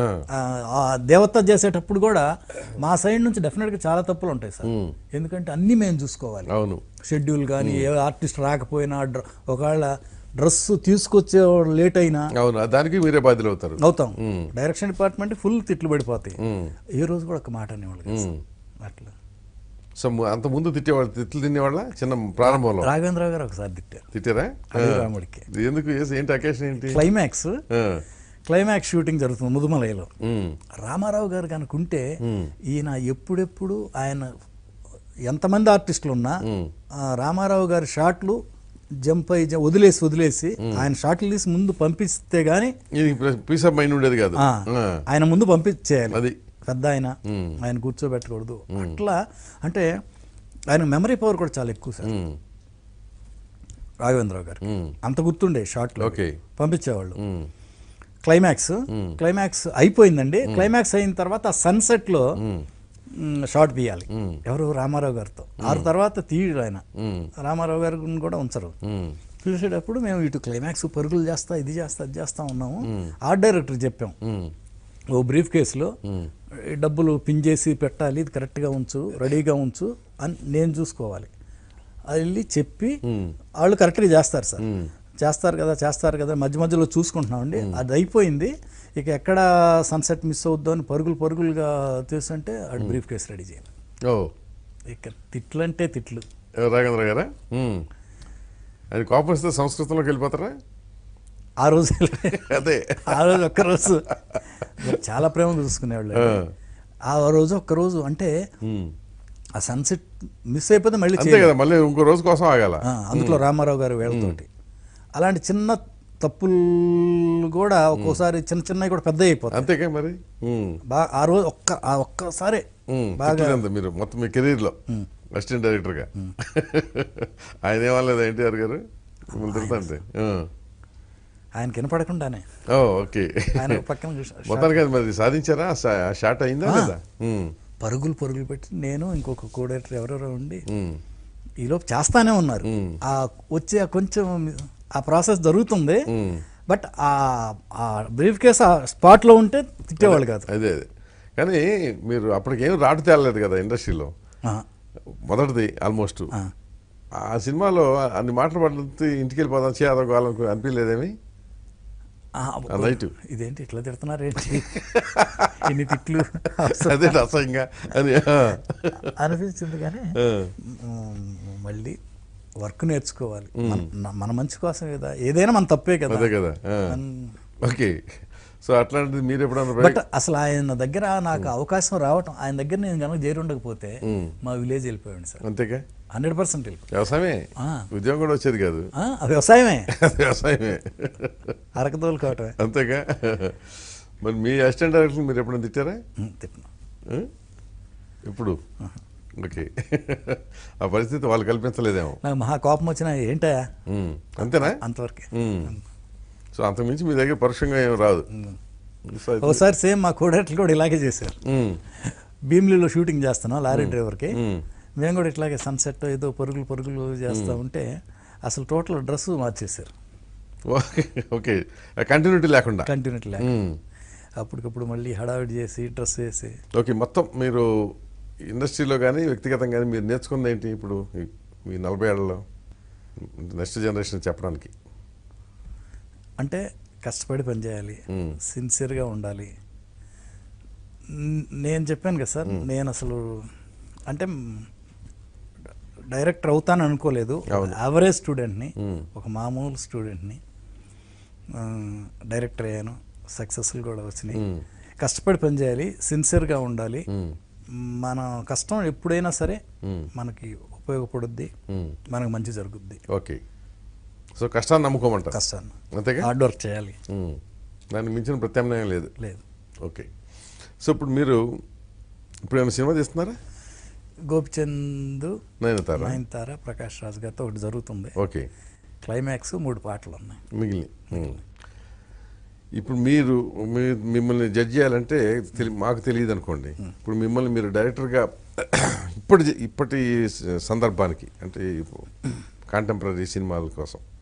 దేవత చేసేటప్పుడు కూడా మా సైడ్ నుంచి డెఫినెట్గా చాలా తప్పులు ఉంటాయి సార్. ఎందుకంటే అన్నీ మేము చూసుకోవాలి. అవును, షెడ్యూల్ కానీ ఏ ఆర్టిస్ట్ రాకపోయినా ఒకవేళ డ్రెస్ తీసుకొచ్చే లేట్ అయినా అవును దానికి మీరే బాధ్యులు అవుతారు. అవుతాం. డైరెక్షన్ డిపార్ట్మెంట్ ఫుల్ తిట్లు పడిపోతాయి. ఏ రోజు కూడా ఒక మాట అనేవాళ్ళు అట్లా. సో అంత ముందు తిట్టేవాళ్ళు, తిట్లు తినేవాళ్ళ చిన్న ప్రారంభంలో? రాఘవేంద్రరావు గారు ఒకసారి తిట్టారు. తిట్టారా? రాముడికి ఎందుకు? ఏంటి అకేషన్ ఏంటి? క్లైమాక్స్ క్లైమాక్స్ షూటింగ్ జరుగుతుంది ముదుమలైలో. రామారావు గారు కనుకుంటే ఈయన ఎప్పుడెప్పుడు ఆయన ఎంతమంది ఆర్టిస్టులు ఉన్నా రామారావు గారి షాట్లు జంప్ అయ్యి వదిలేసి వదిలేసి ఆయన షాట్లు తీసి ముందు పంపిస్తే గానీ పీస్ ఆఫ్ మైండ్ ఉండేది కాదు. ఆయన ముందు పంపించేయాలి. అది పెద్ద ఆయన ఆయన కూర్చోబెట్టకూడదు. అట్లా అంటే ఆయన మెమరీ పవర్ కూడా చాలా ఎక్కువ సార్ రాఘవేంద్రరావు గారు. అంత గుర్తుండే షార్ట్లో పంపించేవాళ్ళు. క్లైమాక్స్ క్లైమాక్స్ అయిపోయిందండి. క్లైమాక్స్ అయిన తర్వాత సన్సెట్ లో షార్ట్ తీయాలి. ఎవరు? రామారావు గారితో. ఆరు తర్వాత తీయడు ఆయన. రామారావు గారిని కూడా ఉంచరు. చూసేటప్పుడు మేము ఇటు క్లైమాక్స్ పరుగులు చేస్తా ఇది చేస్తా అది చేస్తా ఉన్నాము. ఆర్ట్ డైరెక్టర్ చెప్పాం, ఓ బ్రీఫ్ కేసులో డబ్బులు పిన్ చేసి పెట్టాలి, ఇది కరెక్ట్గా ఉంచు, రెడీగా ఉంచు అని నేను చూసుకోవాలి. అది వెళ్ళి చెప్పి వాళ్ళు కరెక్ట్గా చేస్తారు సార్. చేస్తారు కదా చేస్తారు కదా మధ్య మధ్యలో చూసుకుంటున్నామండి. అది అయిపోయింది, ఇక ఎక్కడ సన్సెట్ మిస్ అవుద్దో అని పరుగులు పరుగులుగా తీసుంటే అటు బ్రీఫ్ కేసు రెడీ చేయాలి. ఓ ఇక తిట్లు అంటే తిట్లు. రాఘవేంద్ర గారా? అది కోపం వస్తే సంస్కృతంలోకి వెళ్ళిపోతారా? ఆ రోజు అదే ఆ రోజు ఒక్కరోజు చాలా ప్రేమగా చూసుకునేవాళ్ళు. ఆ రోజు ఒక్కరోజు అంటే ఆ సన్సెట్ మిస్ అయిపోతే మళ్ళీ మళ్ళీ ఇంకో రోజు కోసం ఆగాల. అందులో రామారావు గారు వేళతోటి అలాంటి చిన్న తప్పులు కూడా ఒక్కోసారి చిన్న చిన్నవి కూడా పెద్ద అయిపోతాయి. అంతేగా మరి. బాగా ఆ రోజు ఒక్క ఒక్కసారి బాగా మీరు మొత్తం మీ కెరీర్ లో అసిస్టెంట్ డైరెక్టర్ గా ఆయన ఏమనలేదు ఎన్టీఆర్ గారు మిమ్మల్ని తిరుగుతుంటే? ఆయనకి వినపడకుండానే. ఓకే, ఆయన పక్కన మొత్తానికి మరి సాధించారా? షార్ట్ అయిందా లేదా? పరుగులు పరుగులు పెట్టి నేను ఇంకొక కో డైరెక్టర్ ఎవరెవరో ఉండి ఈలోపు చేస్తానే ఉన్నారు. ఆ వచ్చే కొంచెం ఆ ప్రాసెస్ జరుగుతుంది. బట్ ఆ బ్రీఫ్ కేస్ ఆ స్పాట్లో ఉంటే తిట్టేవాళ్ళు కాదు. అదే అదే కానీ మీరు అప్పటికేం రాటు తేలలేదు కదా ఇండస్ట్రీలో. మొదటిది ఆల్మోస్ట్. ఆ సినిమాలో అన్ని మాటలు పడితే ఇంటికి వెళ్ళిపోదాం చేయాలనుకో అనిపించలేదేమి? ఇదేంటి ఇట్లా తిడుతున్నారేంటి ఇన్ని తిట్లు అదే అసహ్యంగా అని అనిపించింది. కానీ మళ్ళీ వర్క్ నేర్చుకోవాలి. మన మంచి కోసం కదా, ఏదైనా మన తప్పే కదా. అదే కదా. ఓకే, సో అట్లాంటిది మీరు ఎప్పుడన్నా? బట్ అసలు ఆయన దగ్గర నాకు అవకాశం రావటం, ఆయన దగ్గర నేను కనుక చేరి ఉండకపోతే మా విలేజ్ వెళ్ళిపోయాడు సార్. అంతేగా, హండ్రెడ్ పర్సెంట్ వెళ్ళిపోయాడు. వ్యవసాయమే, ఉద్యోగం కూడా వచ్చేది కాదు. వ్యవసాయమే వ్యవసాయమే అరకతోలు కావటమే. అంతేగా. మరి మీ అసిస్టెంట్ డైరెక్టర్ మీరు ఎప్పుడైనా తిట్టారా? తిట్టినా. ఇప్పుడు ఓకే, ఆ పరిస్థితి వాళ్ళు కల్పించలేదేమో. నాకు మహా కోపం వచ్చినా ఏంటా అంతేనా? అంతవరకే. సో అంతకుమించి మీ దగ్గర పరుషంగా ఏం రాదు. ఒకసారి సేమ్ మా కోడట్లు కూడా ఇలాగే చేశారు. భీమిలీలో షూటింగ్ చేస్తున్నాం లారీ డ్రైవర్కి. మేము కూడా ఇట్లాగే సన్సెట్ ఏదో పరుగులు పరుగులు చేస్తూ ఉంటే అసలు టోటల్ డ్రెస్ మార్చేశారు. ఓకే, కంటిన్యూటీ లేకుండా. కంటిన్యూటీ లేకుండా అప్పటికప్పుడు మళ్ళీ హడావిడి చేసి డ్రెస్ వేసి. ఓకే, మొత్తం మీరు ఇండస్ట్రీలో కానీ వ్యక్తిగతంగా కానీ మీరు నేర్చుకుంది ఏంటి ఇప్పుడు మీ నలభై ఏళ్ళలో నెక్స్ట్ జనరేషన్ చెప్పడానికి? అంటే కష్టపడి పనిచేయాలి, సిన్సియర్గా ఉండాలి. నేను చెప్పాను కదా సార్, నేను అసలు అంటే డైరెక్టర్ అవుతాను అనుకోలేదు. యావరేజ్ స్టూడెంట్ని, ఒక మామూలు స్టూడెంట్ని డైరెక్టర్ అయ్యాను. సక్సెస్ఫుల్ కూడా వచ్చినాయి. కష్టపడి పనిచేయాలి, సిన్సియర్గా ఉండాలి. మన కష్టం ఎప్పుడైనా సరే మనకి ఉపయోగపడుద్ది, మనకు మంచి జరుగుద్ది. ఓకే, సో కష్టాన్ని నమ్ముకోమంటారు. కష్టాన్ని, అంతేగా, హార్డ్ వర్క్ చేయాలి. దానికి మించిన ప్రత్యామ్నాయం లేదు. లేదు. ఓకే, సో ఇప్పుడు మీరు ఇప్పుడు ఏమైనా సినిమా తీస్తున్నారా? గోపిచంద్, నయనతార నయనతార ప్రకాష్ రాజ్ గారితో ఒకటి జరుగుతుంది. ఓకే, క్లైమాక్స్ మూడు పాటలు ఉన్నాయి మిగిలిన. ఇప్పుడు మీరు మిమ్మల్ని జడ్జ్ చేయాలంటే మాకు తెలియదు అనుకోండి. ఇప్పుడు మిమ్మల్ని మీరు డైరెక్టర్గా ఇప్పటి ఇప్పటి సందర్భానికి అంటే కాంటెంపరీ సినిమాల కోసం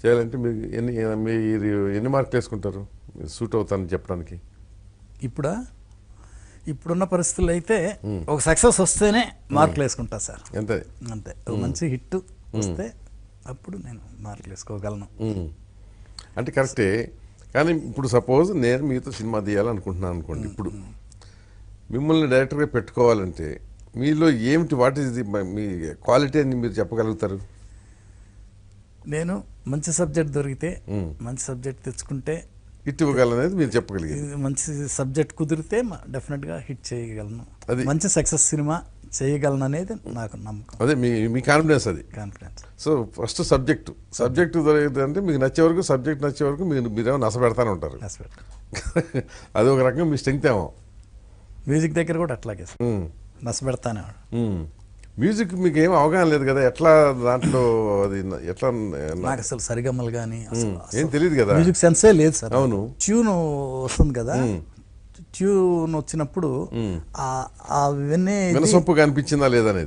చేయాలంటే మీరు ఎన్ని మీరు ఎన్ని మార్కులు వేసుకుంటారు సూట్ అవుతానని చెప్పడానికి? ఇప్పుడా ఇప్పుడున్న పరిస్థితుల్లో అయితే ఒక సక్సెస్ వస్తేనే మార్కులు వేసుకుంటా సార్. అంతే అంతే ఒక మంచి హిట్ వస్తే అప్పుడు నేను మార్కులు వేసుకోగలను. అంటే కరెక్టే. కానీ ఇప్పుడు సపోజ్ నేను మీతో సినిమా తీయాలనుకుంటున్నాను అనుకోండి, ఇప్పుడు మిమ్మల్ని డైరెక్టర్గా పెట్టుకోవాలంటే మీలో ఏమిటి, వాట్ ఈస్ ది మీ క్వాలిటీ అని మీరు చెప్పగలుగుతారు? నేను మంచి సబ్జెక్ట్ దొరికితే, మంచి సబ్జెక్ట్ తెచ్చుకుంటే హిట్ ఇవ్వగలనేది మీరు చెప్పగలిగారు. మంచి సబ్జెక్ట్ కుదిరితే డెఫినెట్గా హిట్ చేయగలను, మంచి సక్సెస్ సినిమా చేయగలను అనేది నాకు నమ్మకం. అదే మీ మీ కాన్ఫిడెన్స్, అది confidence. So first subject subject దొరికితే అంటే మీకు నచ్చే వరకు, సబ్జెక్ట్ నచ్చే వరకు మీరు మీరేమో నస పెడతానే ఉంటారు. అది ఒక రకంగా మీ స్ట్రెంగ్త్ ఏమో. మ్యూజిక్ దగ్గర కూడా అట్లాగే నస పెడతానే. మ్యూజిక్ మీకు ఏం అవగాహన లేదు కదా, ఎట్లా దాంట్లో అది ఎట్లా? నాకు అసలు సరిగమ్మలు కానీ ఏం తెలియదు కదా, మ్యూజిక్ సెన్సే లేదు సార్. అవును, ట్యూన్ వస్తుంది కదా, ట్యూన్ వచ్చినప్పుడు అవన్నీ వినసొప్పుగా అనిపించిందా లేదనేది,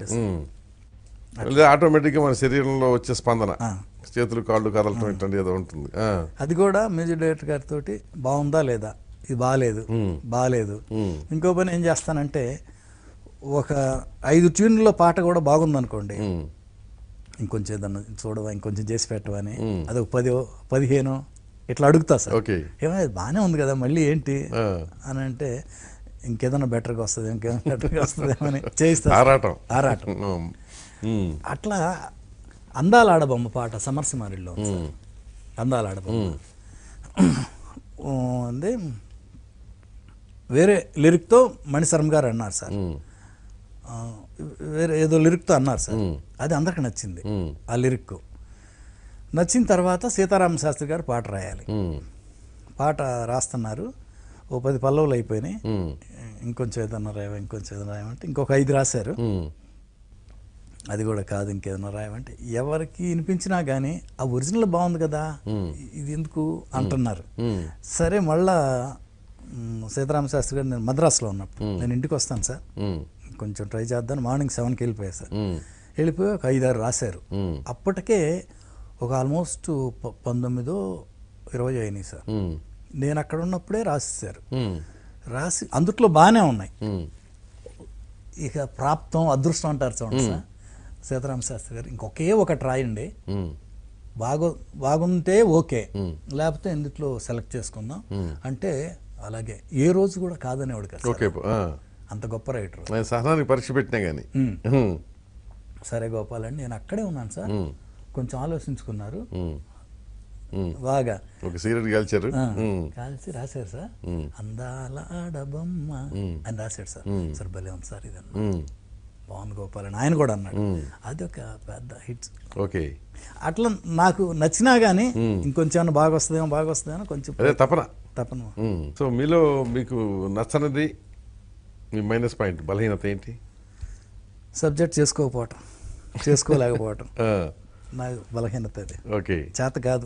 లేదా ఆటోమేటిక్గా మన శరీరంలో వచ్చే స్పందన, చేతులు కాళ్ళు కదలటం ఇట్లాంటి ఏదో ఉంటుంది. అది కూడా మ్యూజిక్ డైరెక్టర్ గారితో బాగుందా లేదా, ఇది బాగాలేదు బాగాలేదు. ఇంకో పని ఏం చేస్తానంటే, ఒక ఐదు ట్యూన్లో పాట కూడా బాగుందనుకోండి, ఇంకొంచెం ఏదన్నా చూడవా, ఇంకొంచెం చేసి పెట్టవా అని అది ఒక పది పదిహేను ఇట్లా అడుగుతా సార్. ఏమైనా బాగానే ఉంది కదా మళ్ళీ ఏంటి అని అంటే, ఇంకేదన్నా బెటర్గా వస్తుంది, ఇంకేమైనా బెటర్గా వస్తుంది అని చేయిస్తా. ఆరాటం ఆరాటం అట్లా. అందాల ఆడబొమ్మ పాట సమర్సింహారెడ్డిలో అందాల ఆడబొమ్మ అందే వేరే లిరిక్తో మణిశర్మ గారు అన్నారు సార్, వేరే ఏదో లిరిక్తో అన్నారు సార్, అది అందరికి నచ్చింది. ఆ లిరిక్ నచ్చిన తర్వాత సీతారామ శాస్త్రి గారు పాట రాయాలి. పాట రాస్తున్నారు, ఓ పది పల్లవులు అయిపోయినాయి, ఇంకొంచెం ఏదన్నా రాయవా, ఇంకొంచెం ఏదైనా రాయమంటే ఇంకొక ఐదు రాశారు. అది కూడా కాదు, ఇంకేదైనా రాయమంటే ఎవరికి వినిపించినా కానీ ఆ ఒరిజినల్ బాగుంది కదా, ఇది ఎందుకు అంటున్నారు. సరే మళ్ళా సీతారామ శాస్త్రి గారు, నేను మద్రాసులో ఉన్నప్పుడు, నేను ఇంటికి వస్తాను సార్, కొంచెం ట్రై చేద్దాను. మార్నింగ్ సెవెన్కి వెళ్ళిపోయా సార్. వెళ్ళిపోయి ఒక ఐదారు రాశారు. అప్పటికే ఒక ఆల్మోస్ట్ పంతొమ్మిదో ఇరవై అయినాయి సార్. నేను అక్కడ ఉన్నప్పుడే రాసేసారు. రాసి అందుట్లో బాగానే ఉన్నాయి. ఇక ప్రాప్తం అదృష్టం అంటారు చూడండి సార్, సీతారామ శాస్త్రి గారు ఇంకొకే ఒకటి రాయండి, బాగు బాగుంటే ఓకే, లేకపోతే ఎందుట్లో సెలెక్ట్ చేసుకుందాం అంటే, అలాగే ఏ రోజు కూడా కాదనేవాడు కదా, అంత గొప్ప రైటర్. సహనానికి పరీక్ష పెట్టినా కానీ. సరే గోపాల్ అండి, నేను అక్కడే ఉన్నాను సార్, కొంచెం ఆలోచించుకున్నారు బాగా, ఒక సిగరెట్ కాల్చారు, కాల్చి రాశారు సార్, అందాల ఆడబొమ్మ అని రాశాడు సార్. సార్ భలే ఉంది సార్, ఇదన్నా బాగుంది గోపాల్ అని ఆయన కూడా అన్నాడు. అది ఒక పెద్ద హిట్స్. ఓకే, అట్లా నాకు నచ్చినా కానీ ఇంకొంచెం బాగా వస్తుందేమో బాగా వస్తుందేమో కొంచెం తపన తపన. సో మీలో మీకు నచ్చనిది, మీ మైనస్ పాయింట్, బలహీనత ఏంటి? సబ్జెక్ట్ చేసుకోకపోవటం, చేసుకోలేకపోవటం నాకు బలహీనత. అది ఓకే, చేత కాదు.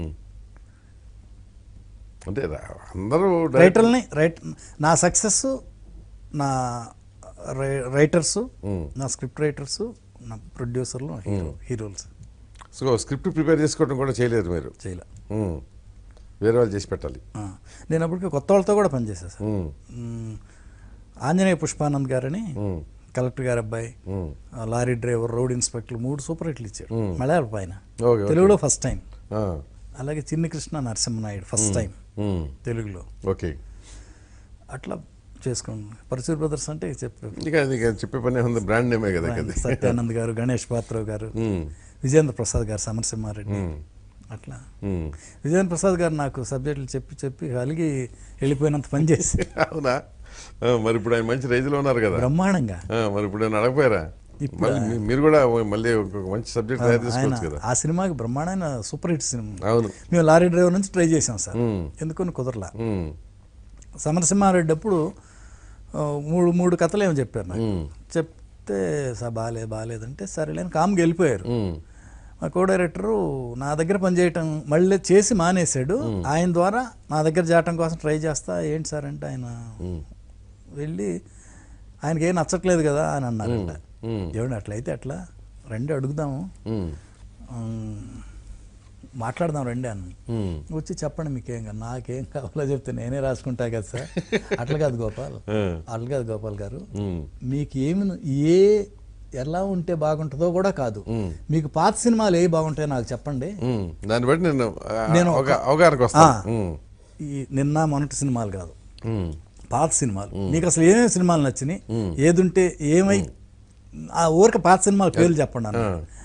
అంటే అందరూ రైటర్ని రైట్ నా సక్సెస్ నా రైటర్స్, నా స్క్రిప్ట్ రైటర్స్, నా ప్రొడ్యూసర్లు, హీరో హీరోలు. సో స్క్రిప్ట్ ప్రిపేర్ చేసుకోవడం కూడా చేయలేదు మీరు? చేయలే, వేరే వాళ్ళు చేసి పెట్టాలి. నేను అప్పటికే కొత్త వాళ్ళతో కూడా పనిచేశాను సార్. ఆంజనేయ పుష్పానంద్ గారని కలెక్టర్ గారి అబ్బాయి, లారీ డ్రైవర్, రోడ్ ఇన్స్పెక్టర్, మూడు సూపర్ హిట్లు ఇచ్చాడు మలయాళ పైన, తెలుగులో ఫస్ట్ టైం. అలాగే చిన్ని కృష్ణ నరసింహనాయుడు ఫస్ట్ టైం తెలుగులో. ఓకే, అట్లా చేసుకోండి. పరశుర్ బ్రదర్స్ అంటే చెప్పే చెప్పే పని ఉంది, బ్రాండ్ నేమే కదా. సత్యానంద్ గారు, గణేష్ పాత్రవ్ గారు, విజేంద్ర ప్రసాద్ గారు, సమరసింహారెడ్డి, అట్లా. విజేంద్ర ప్రసాద్ గారు నాకు సబ్జెక్టులు చెప్పి చెప్పి కలిగి వెళ్ళిపోయినంత పని చేసి. అవునా? మరి ఇప్పుడు ఆయన మంచి రేంజ్లో ఉన్నారు కదా, బ్రహ్మాండంగా. మరి ఇప్పుడు ఆయన అడగపోయారా, మీరు కూడా మళ్ళీ ఒక మంచి సబ్జెక్ట్ తయారు చేసుకోవచ్చు కదా? ఆ సినిమాకి బ్రహ్మాండమైన సూపర్ హిట్ సినిమా. అవును, మేము లారీ డ్రైవర్ నుంచి ట్రై చేసాం సార్, ఎందుకని కుదరలా. సమరసింహారెడ్డి అప్పుడు మూడు మూడు కథలు ఏమో చెప్పారు నాకు. చెప్తే సార్ బాగాలేదు బాగాలేదంటే సరేలేని కామ్కి వెళ్ళిపోయారు. మా కో డైరెక్టరు నా దగ్గర పనిచేయటం మళ్ళీ చేసి మానేశాడు. ఆయన ద్వారా నా దగ్గర చేయటం కోసం ట్రై చేస్తా. ఏంటి సార్ అంటే ఆయన వెళ్ళి ఆయనకి ఏం నచ్చట్లేదు కదా అని అన్నారంట. ఏమండి అట్లయితే అట్లా రండి అడుగుదాము, మాట్లాడదాం రండి అన్న. వచ్చి చెప్పండి మీకేం కాదు. నాకేం కావాలో చెప్తే నేనే రాసుకుంటా కదా సార్. అట్లా కాదు గోపాల్, అట్లా కాదు గోపాల్ గారు, మీకు ఏమి ఏ ఎలా ఉంటే బాగుంటుందో కూడా కాదు, మీకు పాత సినిమాలు ఏ బాగుంటాయో నాకు చెప్పండి, దాన్ని బట్టి నేను నేను అవగాహనకు వస్తాను. ఈ నిన్న మొన్నటి సినిమాలు కాదు, పాత సినిమాలు, మీకు అసలు ఏమేమి సినిమాలు నచ్చినాయి, ఏదుంటే ఏమై ఆ ఊరిక పాత సినిమాల పేర్లు చెప్పండి అన్న.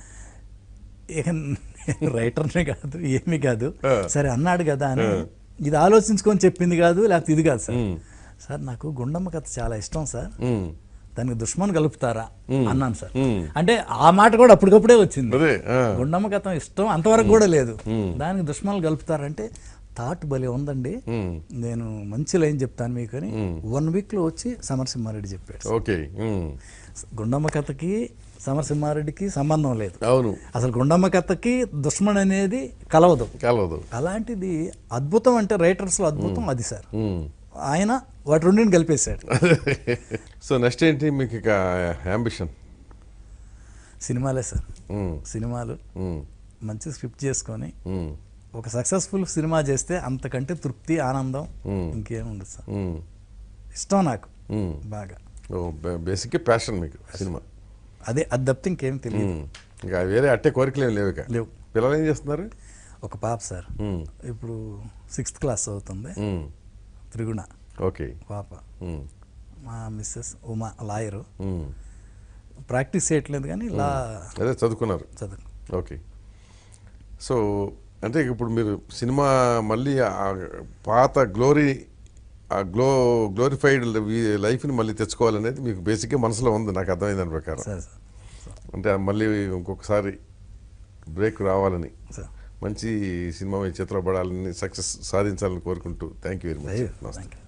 ఇక రైటర్నే కాదు ఏమీ కాదు, సరే అన్నాడు కదా అని ఇది ఆలోచించుకొని చెప్పింది కాదు, లేకపోతే ఇది కాదు సార్. సార్ నాకు గుండమ్మ కథ చాలా ఇష్టం సార్, దానికి దుష్మన్ కలుపుతారా అన్నాను సార్. అంటే ఆ మాట కూడా అప్పటికప్పుడే వచ్చింది. గుండమ్మ కథ ఇష్టం అంతవరకు కూడా లేదు, దానికి దుష్మన్లు కలుపుతారంటే థాట్ భలే ఉందండి, నేను మంచి లైన్ చెప్తాను మీకు అని వన్ వీక్ లో వచ్చి సమరసింహారెడ్డి చెప్పాడు. ఓకే, గుండమ్మ కథకి సమరసింహారెడ్డికి సంబంధం లేదు, అవును, అసలు గుండమ్మ కథకి దుష్మన్ అనేది కలవదు కలవదు. అలాంటిది అద్భుతం అంటే రైటర్స్ లో అద్భుతం అది సార్. ఆయన వాటి రెండింటిని కలిపేశాడు. సో నెక్స్ట్ ఏంటి మీకు ఇక అంబిషన్? సినిమాలే సార్, సినిమాలు మంచి స్క్రిప్ట్ చేసుకొని ఒక సక్సెస్ఫుల్ సినిమా చేస్తే అంతకంటే తృప్తి ఆనందం ఇంకేం ఉండదు సార్. ఇష్టం నాకు బాగా, బేసిక్ ప్యాషన్ మీకు సినిమా, అదే అది తప్పితే ఇంకేం తెలియదు. ఇంకా వేరే అట్టే కోరికలు ఏం లేవు ఇక? లేవు. పిల్లలు ఏం చేస్తున్నారు? ఒక పాప సార్ ఇప్పుడు సిక్స్త్ క్లాస్ అవుతుంది, త్రిగుణ. ఓకే, పాప. మా మిస్సెస్ ఉమా లాయరు, ప్రాక్టీస్ చేయట్లేదు కానీ లా అదే చదువుకున్నారు. చదువు. ఓకే. సో అంటే ఇప్పుడు మీరు సినిమా మళ్ళీ ఆ పాత గ్లోరీ ఆ గ్లో గ్లోరిఫైడ్ లైఫ్ని మళ్ళీ తెచ్చుకోవాలనేది మీకు బేసిక్గా మనసులో ఉంది, నాకు అర్థమైంది దాని ప్రకారం. అంటే మళ్ళీ ఇంకొకసారి బ్రేక్ రావాలని, మంచి సినిమా మీ చేతిలో పడాలని, సక్సెస్ సాధించాలని కోరుకుంటూ థ్యాంక్ యూ వెరీ మచ్. నమస్తే.